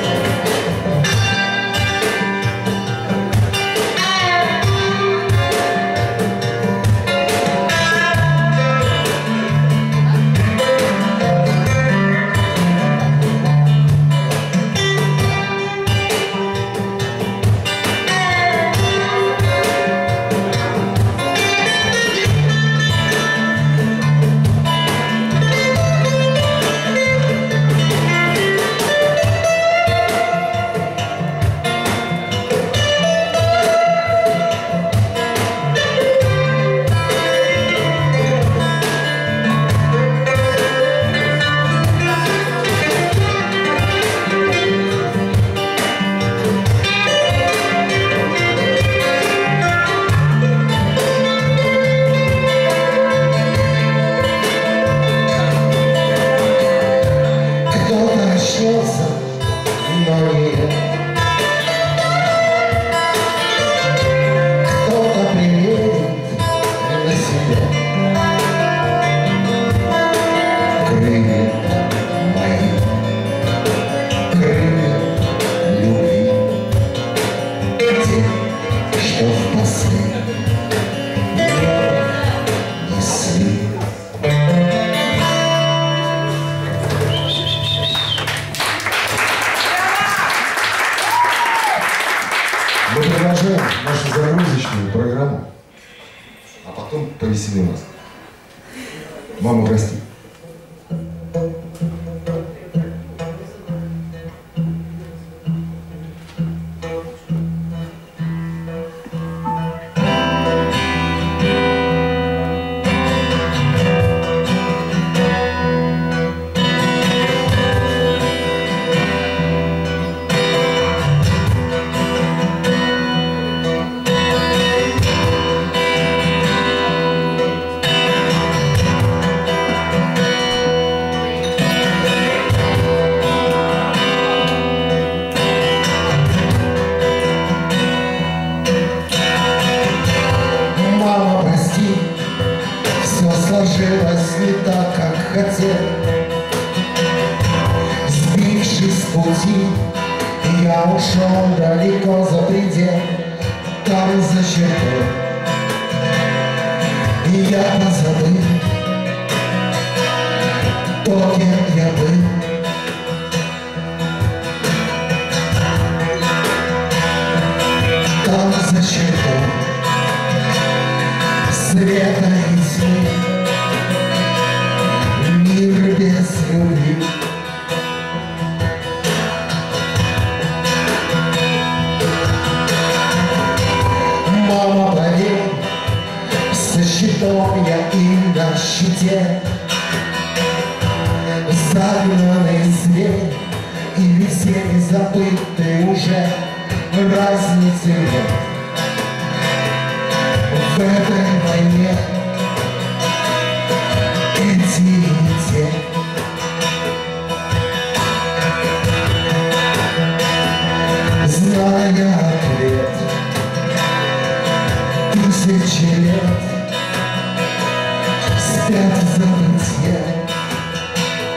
Кто-то очнется, но не я. Кто-то примерит на себя крылья мои, крылья любви, те, что в последнее небо несли. Мы продолжаем нашу загрузочную программу, а потом повеселим вас. Мама, прости. Мама, прости, все сложилось не так, как хотел. Сбившись с пути, я ушел далеко за предел. Там за чертой, и я позабыл то, кем я был. Там за чертой света и тьмы, мир без любви. Мама, поверь, со щитом я и на щите, загнанный зверь и веселье забытый уже, разницы нет. В этой войне эти и те. Зная ответ тысячи лет, спят в забытье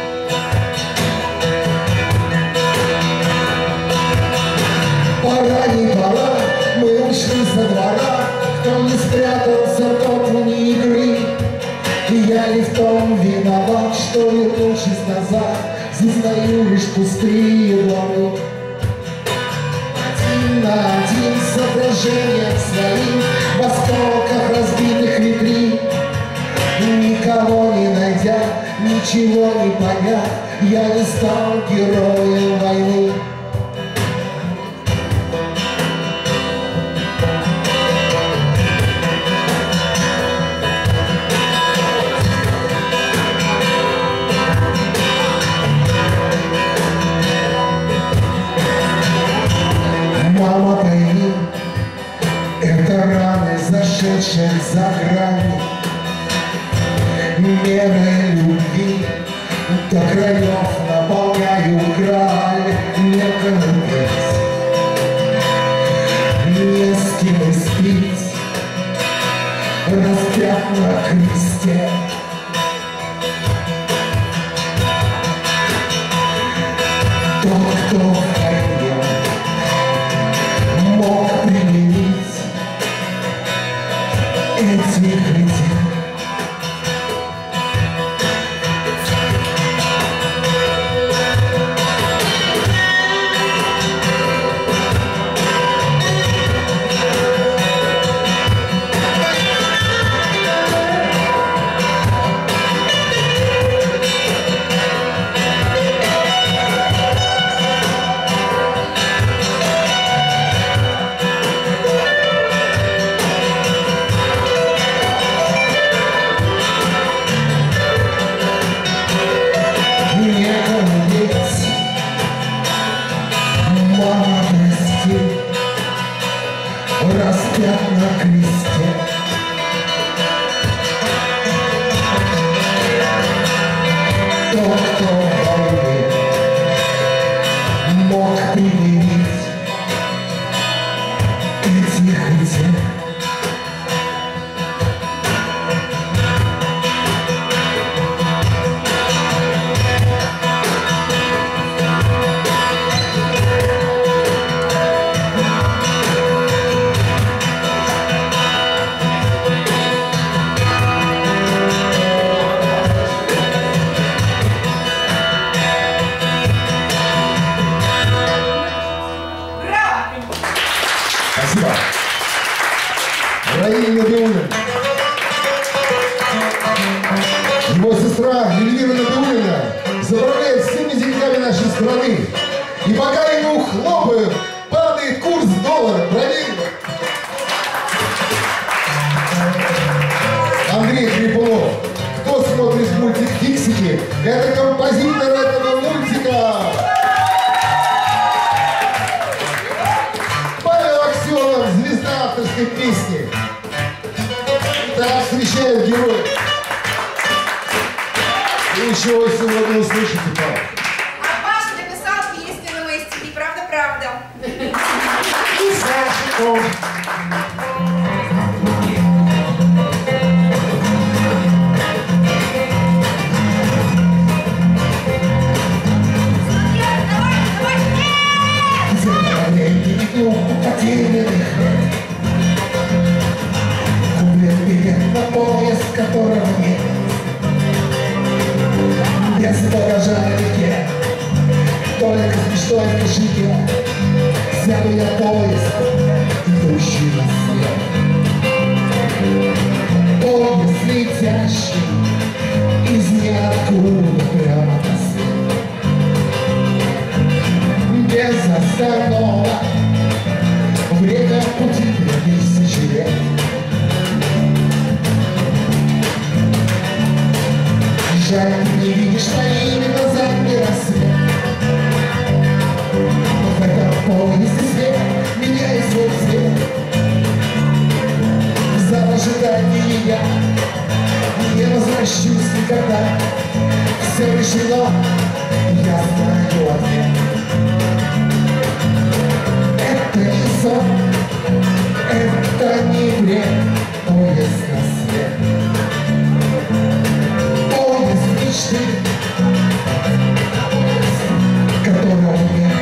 что вернувшись назад, зазнаю лишь пустые дворы. Один на один с отражением своим в осколках разбитых витрин. Никого не найдя, ничего не поняв, я не стал героем войны. Мама, пойми, это раны, зашедшие за грани меры любви, до краев наполняю грань. Некому петь, не с кем испить, распят на кресте. Тот, кто в войне мог применить этих людей. Распят на кресте. Тот, кто в войне мог применить этих людей. Спасибо. Раиля Набиуллина. Его сестра Эльвира Набиуллина заправляет всеми деньгами нашей страны. И пока ему хлопают, падает курс доллара. Проверено. Андрей Крепунов. Кто смотрит мультик «Фиксики»? Это композитор этого мультика. Звезда авторской песни. Так встречают героев. И еще сегодня услышите, папа. А Паша написал песню на мои стихи, правда-правда. И Сашиков. Потерянных лет, куплен билет на поезд, которого нет. Без багажа на реке, только с мечтой в кошельке, сяду я поезд, идущий на свет. Поезд летящий из ниоткуда прямо на свет. Без остановок время в пути для тысячи лет. Жаль, ты не видишь моими глазами рассвет. Но в этом поезде свет меняет свой цвет. За ожидание я не возвращусь никогда. Все решено, я знаю ответ. Это не сон, это не бред, поезд на свет. Поезд мечты, которого нет.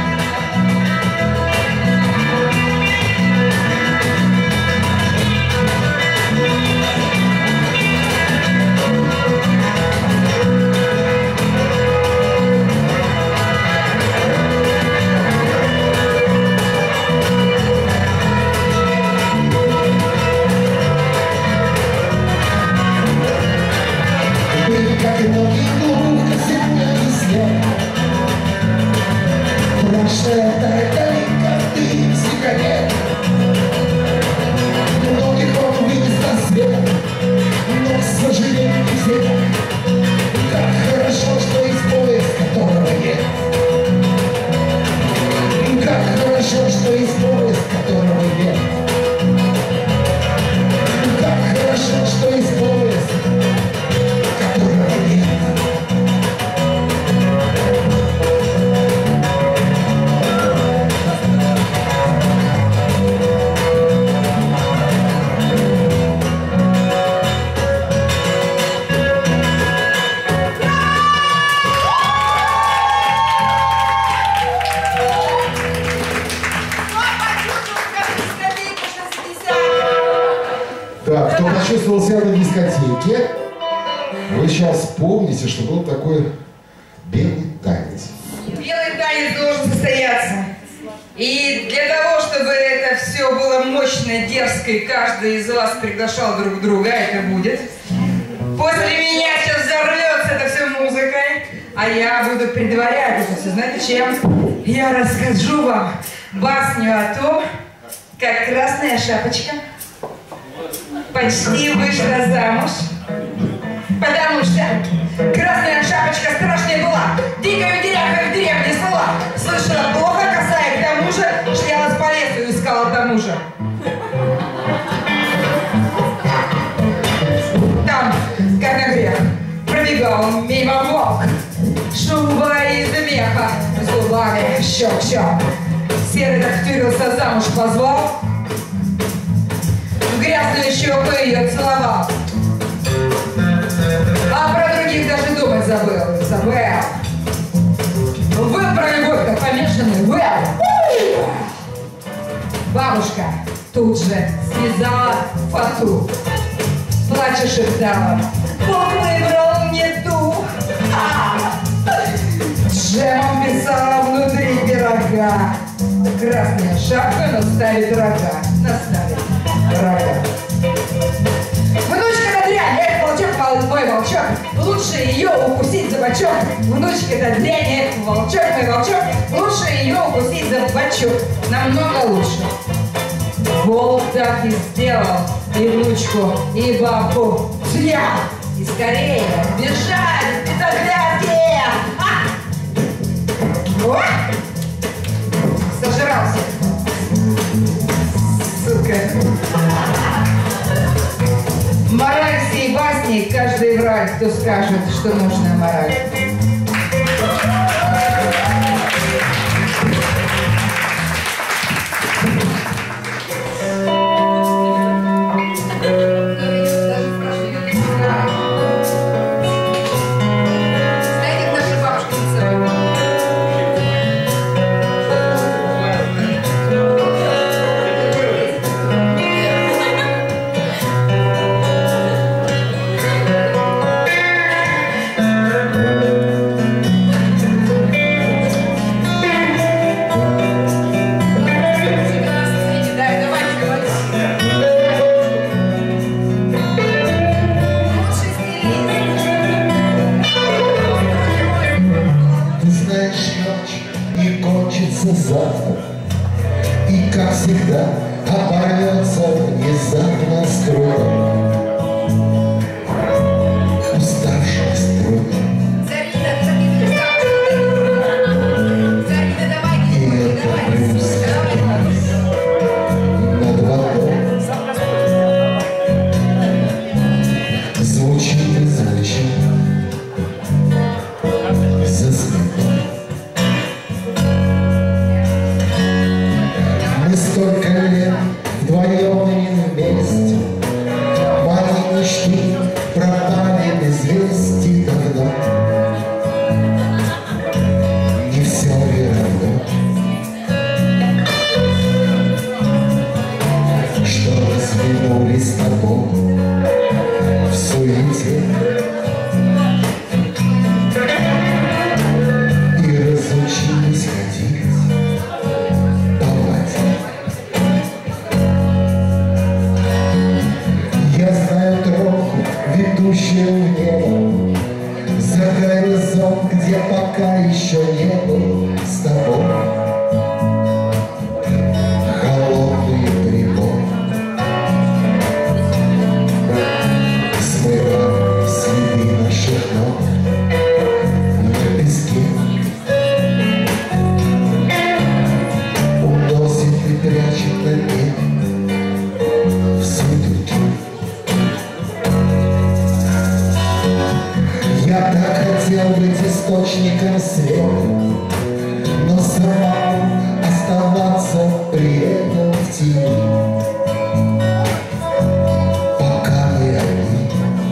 языке, вы сейчас помните, что был такой белый танец. Белый танец должен состояться. И для того, чтобы это все было мощно, дерзко, и каждый из вас приглашал друг друга, это будет. После меня сейчас взорвется это все музыкой, а я буду предварять это все. Знаете чем? Я расскажу вам басню о том, как Красная Шапочка почти вышла замуж. Потому что Красная Шапочка страшная была, дикая деревня в деревне слыла, слышала плохо, косая, к тому же шлялась по лесу и искала тому же. Там, как на грех, пробегал мимо волк, шуба из меха, зубами щек-щек. Серый так втюрился, замуж позвал, в грязную щеку ее целовал. А про других даже думать забыл, забыл. Вы про любовь-то помешаны, вы. Бабушка тут же связала фату, плача шептала: Бог выбрал мне ту. Джемом писала внутри пирога. Красная шапка наставит рога, наставит рога. Внучка-то дрянь, эх, волчок, мой волчок, лучше ее укусить за бочок. Внучка-то дрянь, эх, волчок, мой волчок, лучше ее укусить за бочок. Намного лучше. Волк так и сделал, и внучку, и бабку взял. И скорее бежать без оглядки. О! Сожрался. Сука. Мораль всей басни, каждый враг, кто скажет, что нужна мораль. Завтра, и как всегда оборвется внезапно скроем уставших струн. И это русский над водой звучит и звучит за спиной. Столько лет вдвоем и вместе, мои мечты пропали без вести давно. Не все ли равно, что развернулись с тобой в суете и разучились ходить. Я знаю тропку, ведущую в небо, за горизонт, где пока еще не был с тобой. Холодный прибой смывает следы наших ног на песке, уносит и прячет на дне в сундуке. Я так хотел быть источником света, но самому оставаться при этом в тени. Пока мы одни,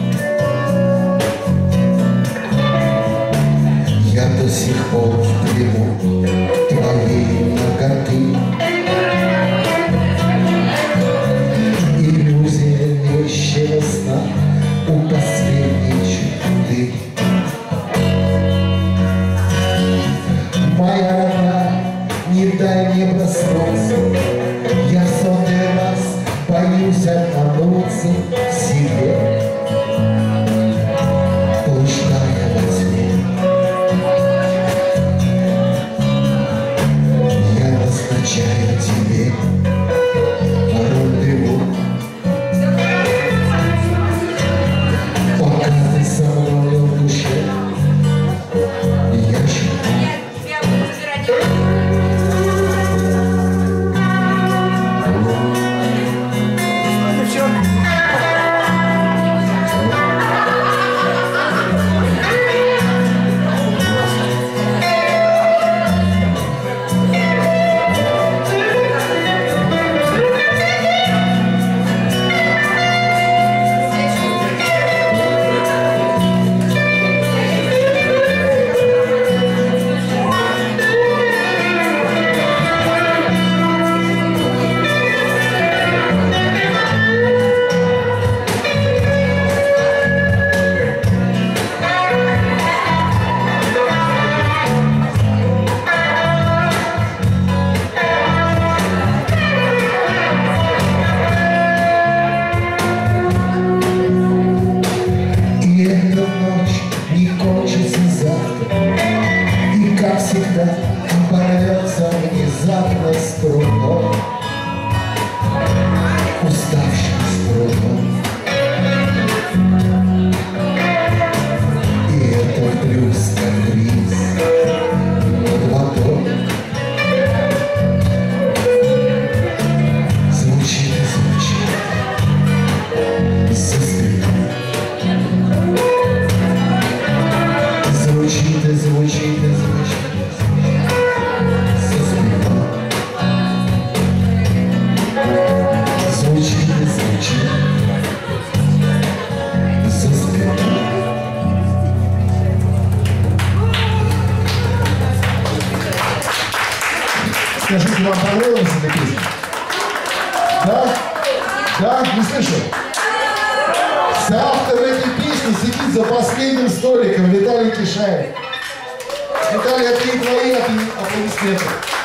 я до сих пор в плену твоей наготы. Иллюзия вещего сна упасет мысль в себе, блуждая во тьме. Я назначаю тебе рандеву, пока ты со мною в душе. Я живу. Порвется внезапно струной, уставшим струной. И это плюс как бриз над водой. Звучит и звучит со спиной. Звучит и звучит и звучит. Скажите, вам понравилась эта песня? Да? Да? Не слышу? Соавтор этой песни сидит за последним столиком, Виталий Кишаев. Виталий, это не твои аплодисменты.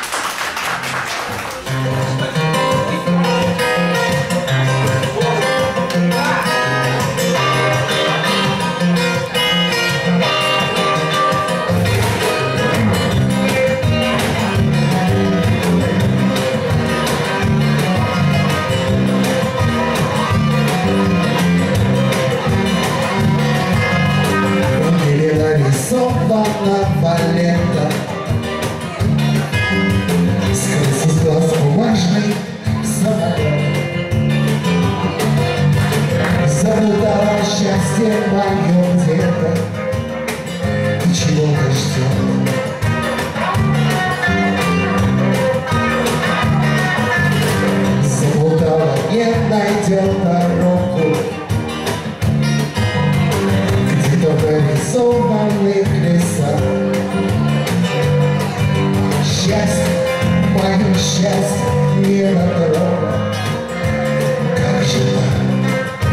Нарисована палета, скрылся с глаз бумажный самолет. Заблудало счастье мое где-то, и чего-то ждет. Заблудало, не найдет дорогу где-то в нарисованных лесах. Счастье, мое счастье, не на дорогу. Как же так?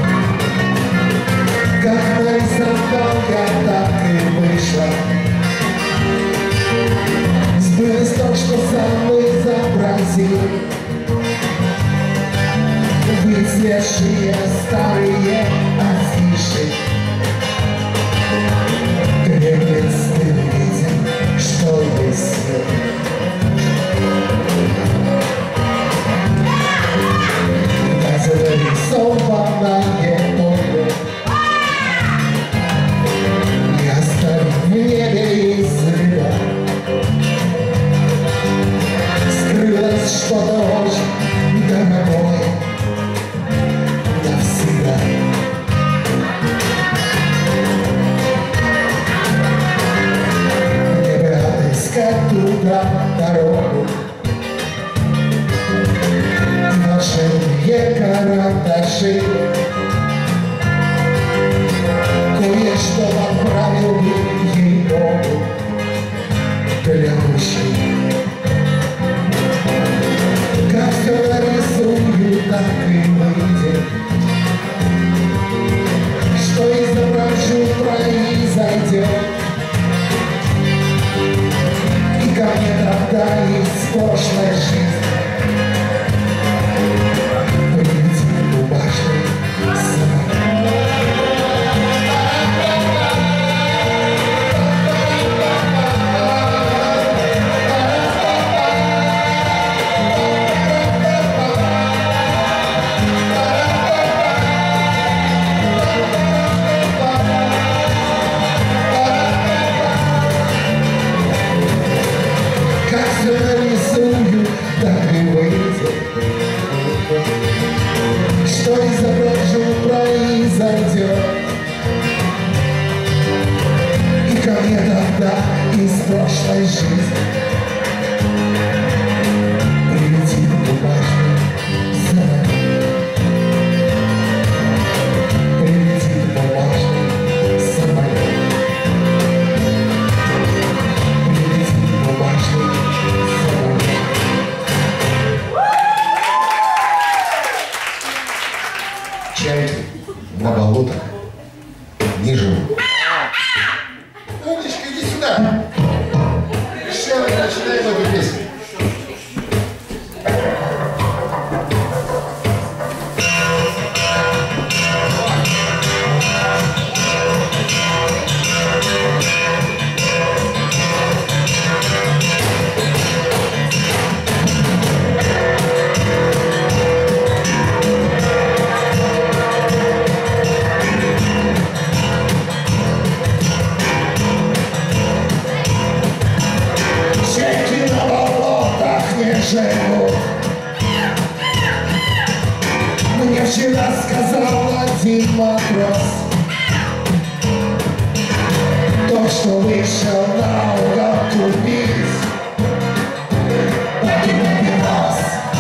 Как нарисовал я, так и вышло. Сбылось то, что сам изобразил. Выцветшие старые афиши. Крепец, ты виден, что есть свет. Да зарисованное поле не оставит в небе и следа. Скрылось что-то очень дорогое навсегда. Отыскать туда дорогу и волшебные карандаши. Кое-что отправил бы ей-богу для мужчин. Как все нарисую, так и выйдет, что изображу, произойдет. И ко мне тогда из прошлой жизни полетит бумажный прошлой жизни. Прилетит бумажный самолет. Прилетит бумажный самолет. Прилетит бумажный самолет. Чайки на болотах не живут. Умничка, иди сюда. Все, начинаем эту песню. Живут. Мне вчера сказал один матрос, то, что вышел на угол купить, так и напилась.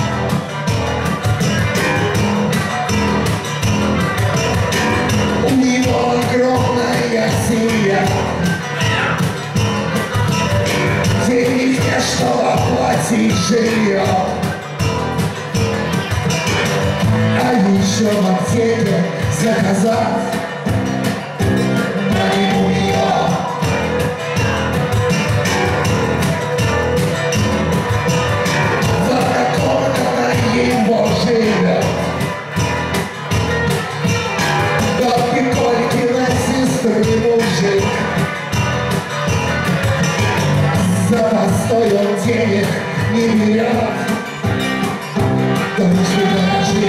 У него огромная семья, денег нет, чтобы оплатить жилье. А еще в аптеке заказать на нее. Водокомната его живет. До Пикольки на сестры мужик. За постой он денег не берет. Дорожи, дорожи.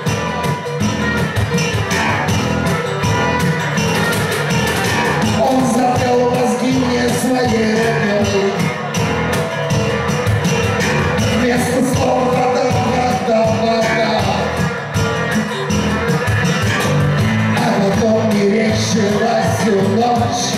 Он запел мозги мне своей рукой. Вместо слов вода, вода, вода. А потом не решилась всю ночь.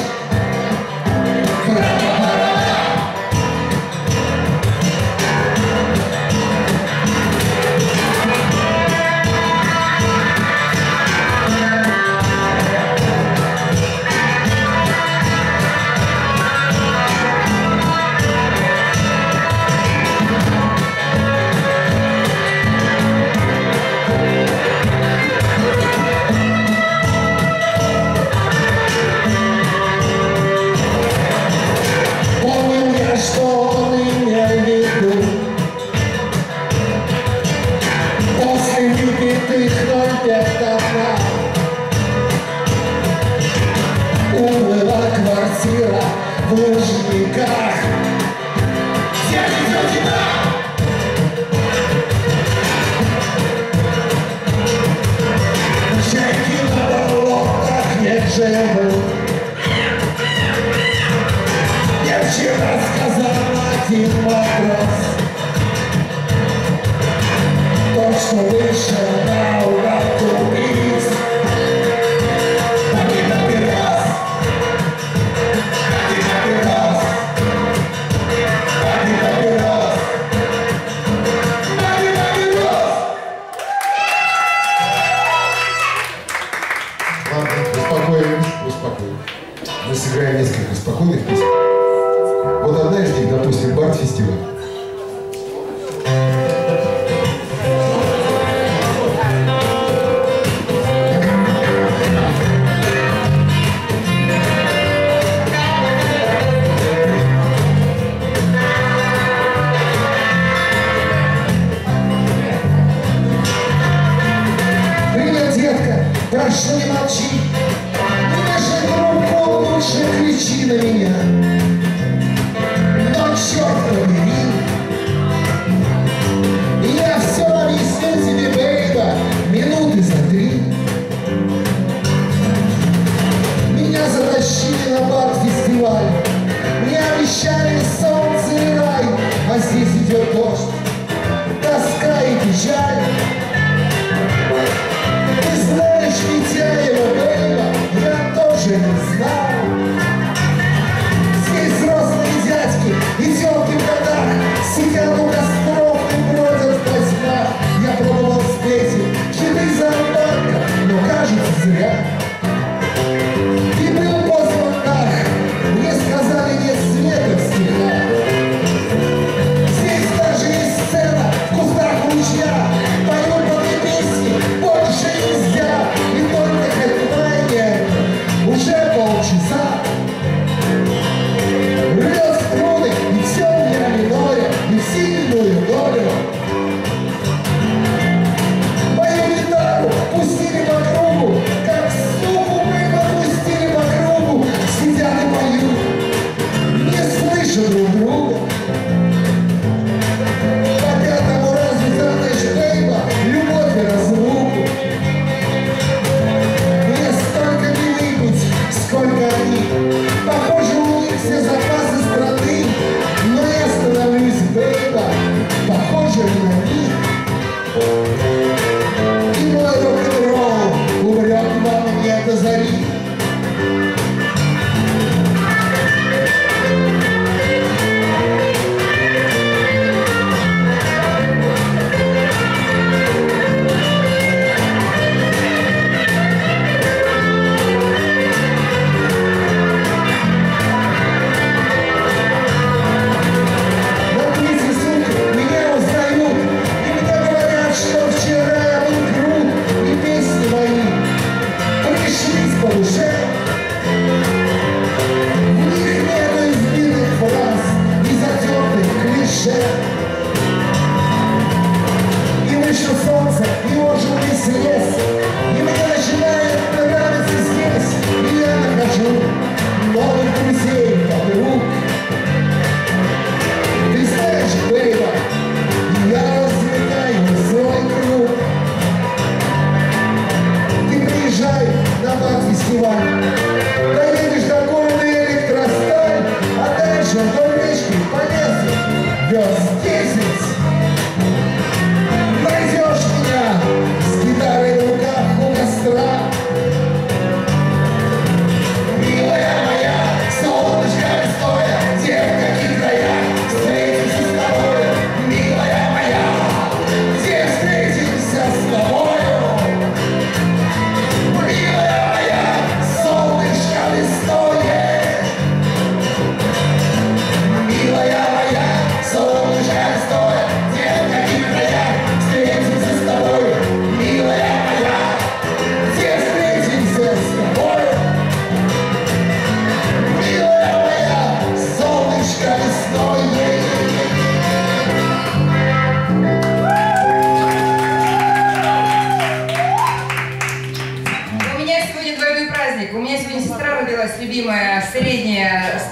Уплыла квартира в Лужниках. Чайки на болотах не живут. Я вчера сказал один матрос, то, что вышел на угол купить. Мы сыграем несколько спокойных песен. Вот одна из них, допустим, Бард-фестиваль. Привет, детка, прошу, не молчи. Лучше кричи на меня, но черт побери, я все объясню тебе, бейба, минуты за три. Меня затащили на Бард-фестиваль, мне обещали солнце и рай, а здесь идет дождь, тоска и печаль. Ты знаешь, Митяева, бейба, я тоже не знал. Здесь взрослые дядя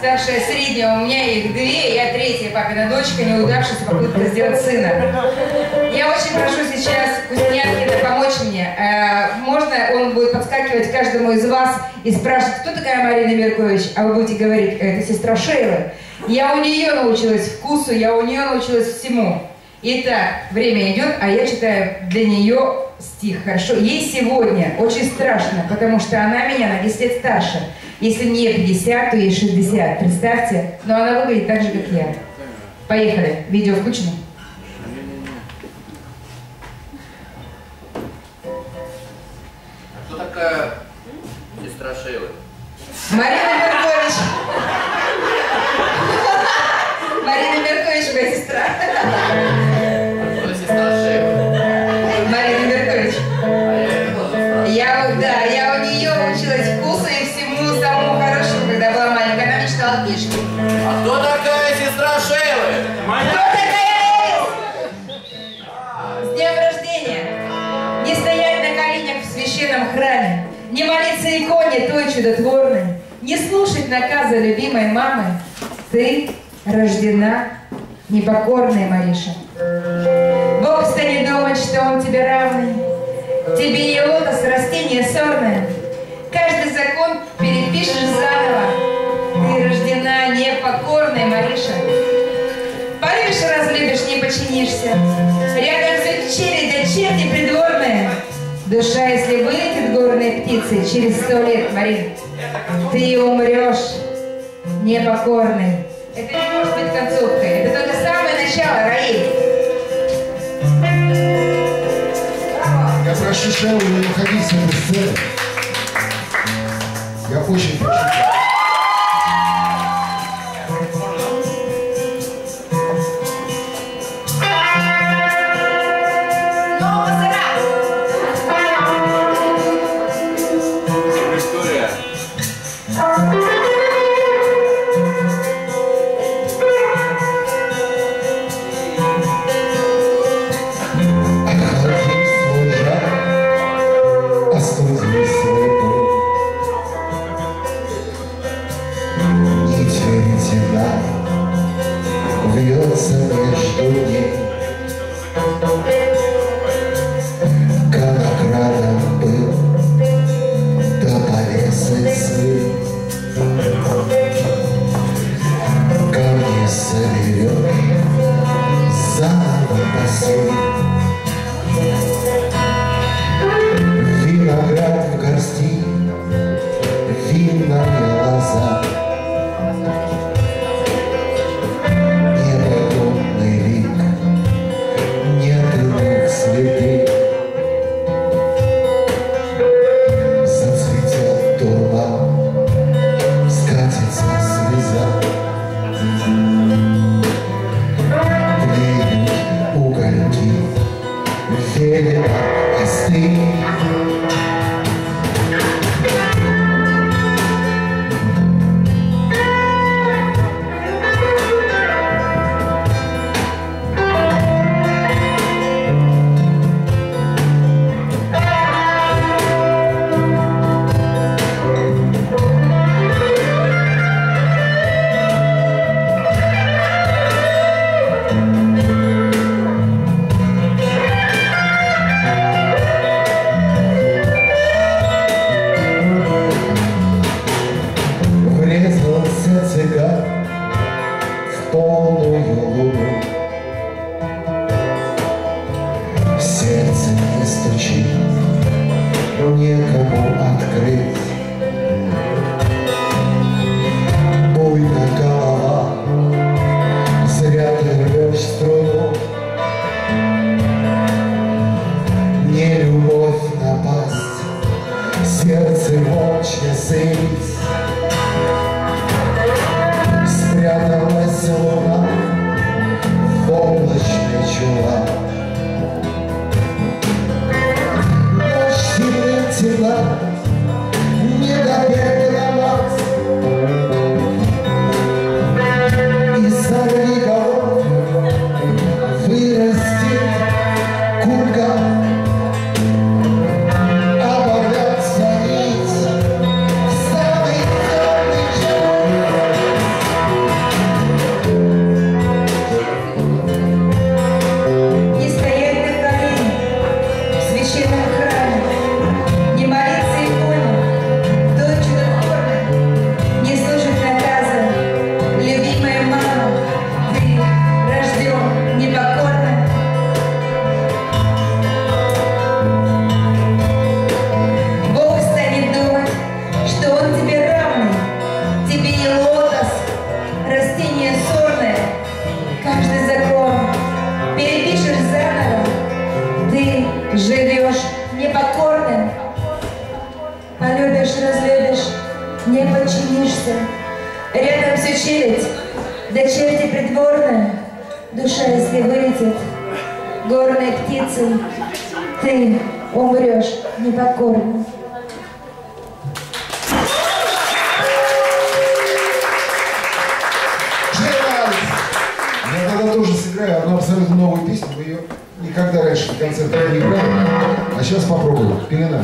старшая средняя, у меня их две, я третья папина дочка, неудавшаяся попытка сделать сына. Я очень прошу сейчас Кузнявкина помочь мне. Э, можно, он будет подскакивать каждому из вас и спрашивать, кто такая Марина Меркович, а вы будете говорить, это сестра Шейлы. Я у нее научилась вкусу, я у нее научилась всему. Итак, время идет, а я читаю для нее стих, хорошо? Ей сегодня очень страшно, потому что она меня на десять лет старше. Если мне пятьдесят, то ей шестьдесят, представьте, но она выглядит так же, как я. Поехали, видео включено. Кто такая сестра Шейлы? Марина Меркович. Марина Меркович, моя сестра. Кто сестра Шейлы? Марина Меркович. А я это тоже знаю. Я, да, я у нее училась вкусу и всему самому хорошему, когда была маленькая. Она мечтала книжки. А кто такая сестра Шейлы? Кто такая? С днем рождения! Не стоять на коленях в священном храме, не молиться иконе той чудотворной, не слушать наказа любимой мамы. Ты рождена непокорной, Мариша. Бог станет думать, что он тебе равный. Тебе не лотос, растение сорное. Каждый закон перепишешь заново. Ты рождена непокорной, Мариша. Полюбишь, разлюбишь, не подчинишься. Рядом с черри да черти придворная. Душа, если вылетит горной птицей через сто лет, Марин, ты умрешь непокорной. Это не может быть концовкой. Это только самое начало, Раиль. Я прошу Шейлу не уходить с этой сцены. Я очень прошу. История. Вьется между ней, конокрадом был, да полез и сын. Камни соберешь, заново посей. Виноград в горсти, винная лоза. Неподобный лик челядь, да черти придворная, душа, если вылетит, горной птицей, ты умрешь непокорно. Я тогда тоже сыграю одну абсолютно новую песню, мы ее никогда раньше в концертах не играли, а сейчас попробуем. Пелена.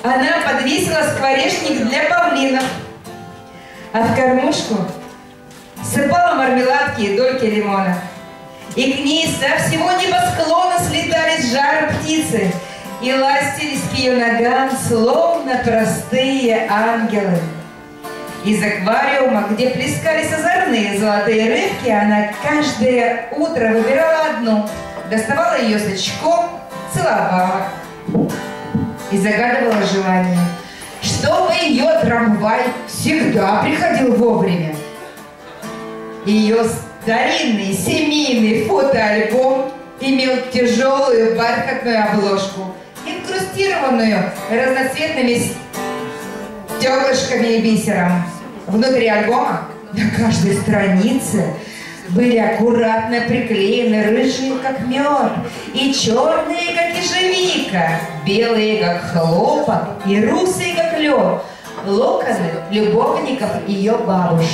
она подвесила скворечник для павлинов, а в кормушку сыпала мармеладки и дольки лимона. И к ней со всего небосклона слетали с жару птицы и ластились к ее ногам, словно простые ангелы. Из аквариума, где плескались озорные золотые рыбки, она каждое утро выбирала одну, доставала ее с очком, целовала и загадывала желание, чтобы ее трамвай всегда приходил вовремя. Ее старинный семейный фотоальбом имел тяжелую бархатную обложку, инкрустированную разноцветными стеклышками и бисером. Внутри альбома на каждой странице были аккуратно приклеены рыжие, как мед, и черные, как ежевика, белые, как хлопок, и русые, как лед, локоны любовников ее бабушки.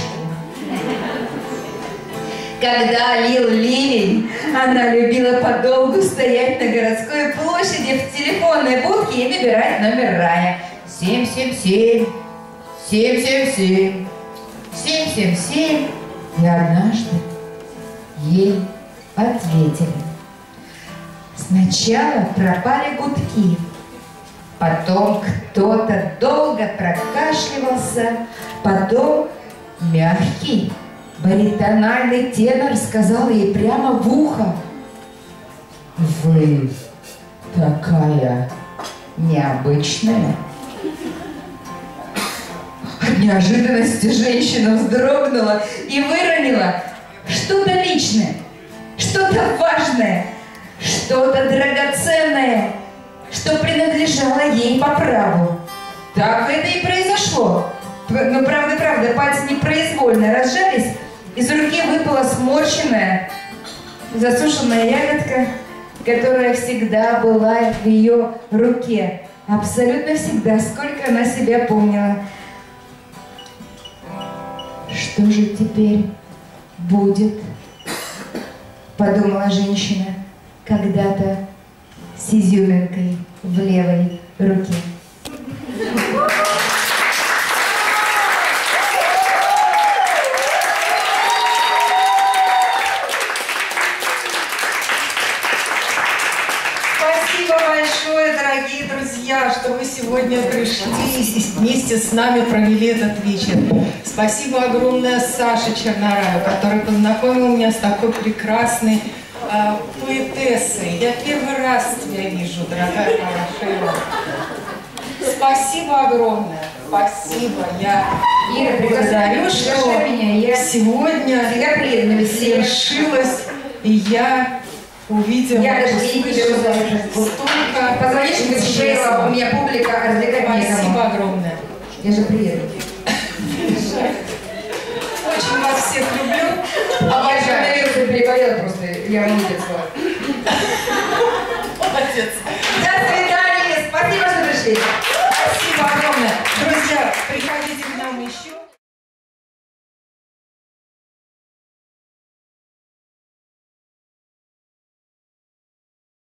Когда лил ливень, она любила подолгу стоять на городской площади в телефонной будке и набирать номер рая. семь семь семь, семь семь семь, семь семь семь. И однажды ей ответили. Сначала пропали гудки, потом кто-то долго прокашливался, потом мягкий баритональный тенор сказал ей прямо в ухо: «Вы такая необычная». От неожиданности женщина вздрогнула и выронила что-то личное, что-то важное, что-то драгоценное, что принадлежало ей по праву. Так это и произошло. Но правда-правда, пальцы непроизвольно разжались, из руки выпала сморщенная, засушенная ягодка, которая всегда была в ее руке. Абсолютно всегда, сколько она себя помнила. Что же теперь будет, подумала женщина, когда-то с изюминкой в левой руке. Спасибо большое, дорогие друзья, что вы сегодня пришли и вместе с нами провели этот вечер. Спасибо огромное Саше Чернораю, который познакомил меня с такой прекрасной э, поэтессой. Я первый раз тебя вижу, дорогая Шейла. Спасибо огромное. Спасибо. Я Ира, благодарю, что меня. Я сегодня свершилось, и я увидела я даже не вижу столько. Позвонишь, мне Шейла, у меня публика, развлекать некому. Спасибо огромное. Я же приеду. Очень вас всех люблю. А я же коронавирусом переболела просто, я мучился. Молодец. До свидания, спасибо, что пришли. Спасибо огромное. Друзья, приходите к нам еще.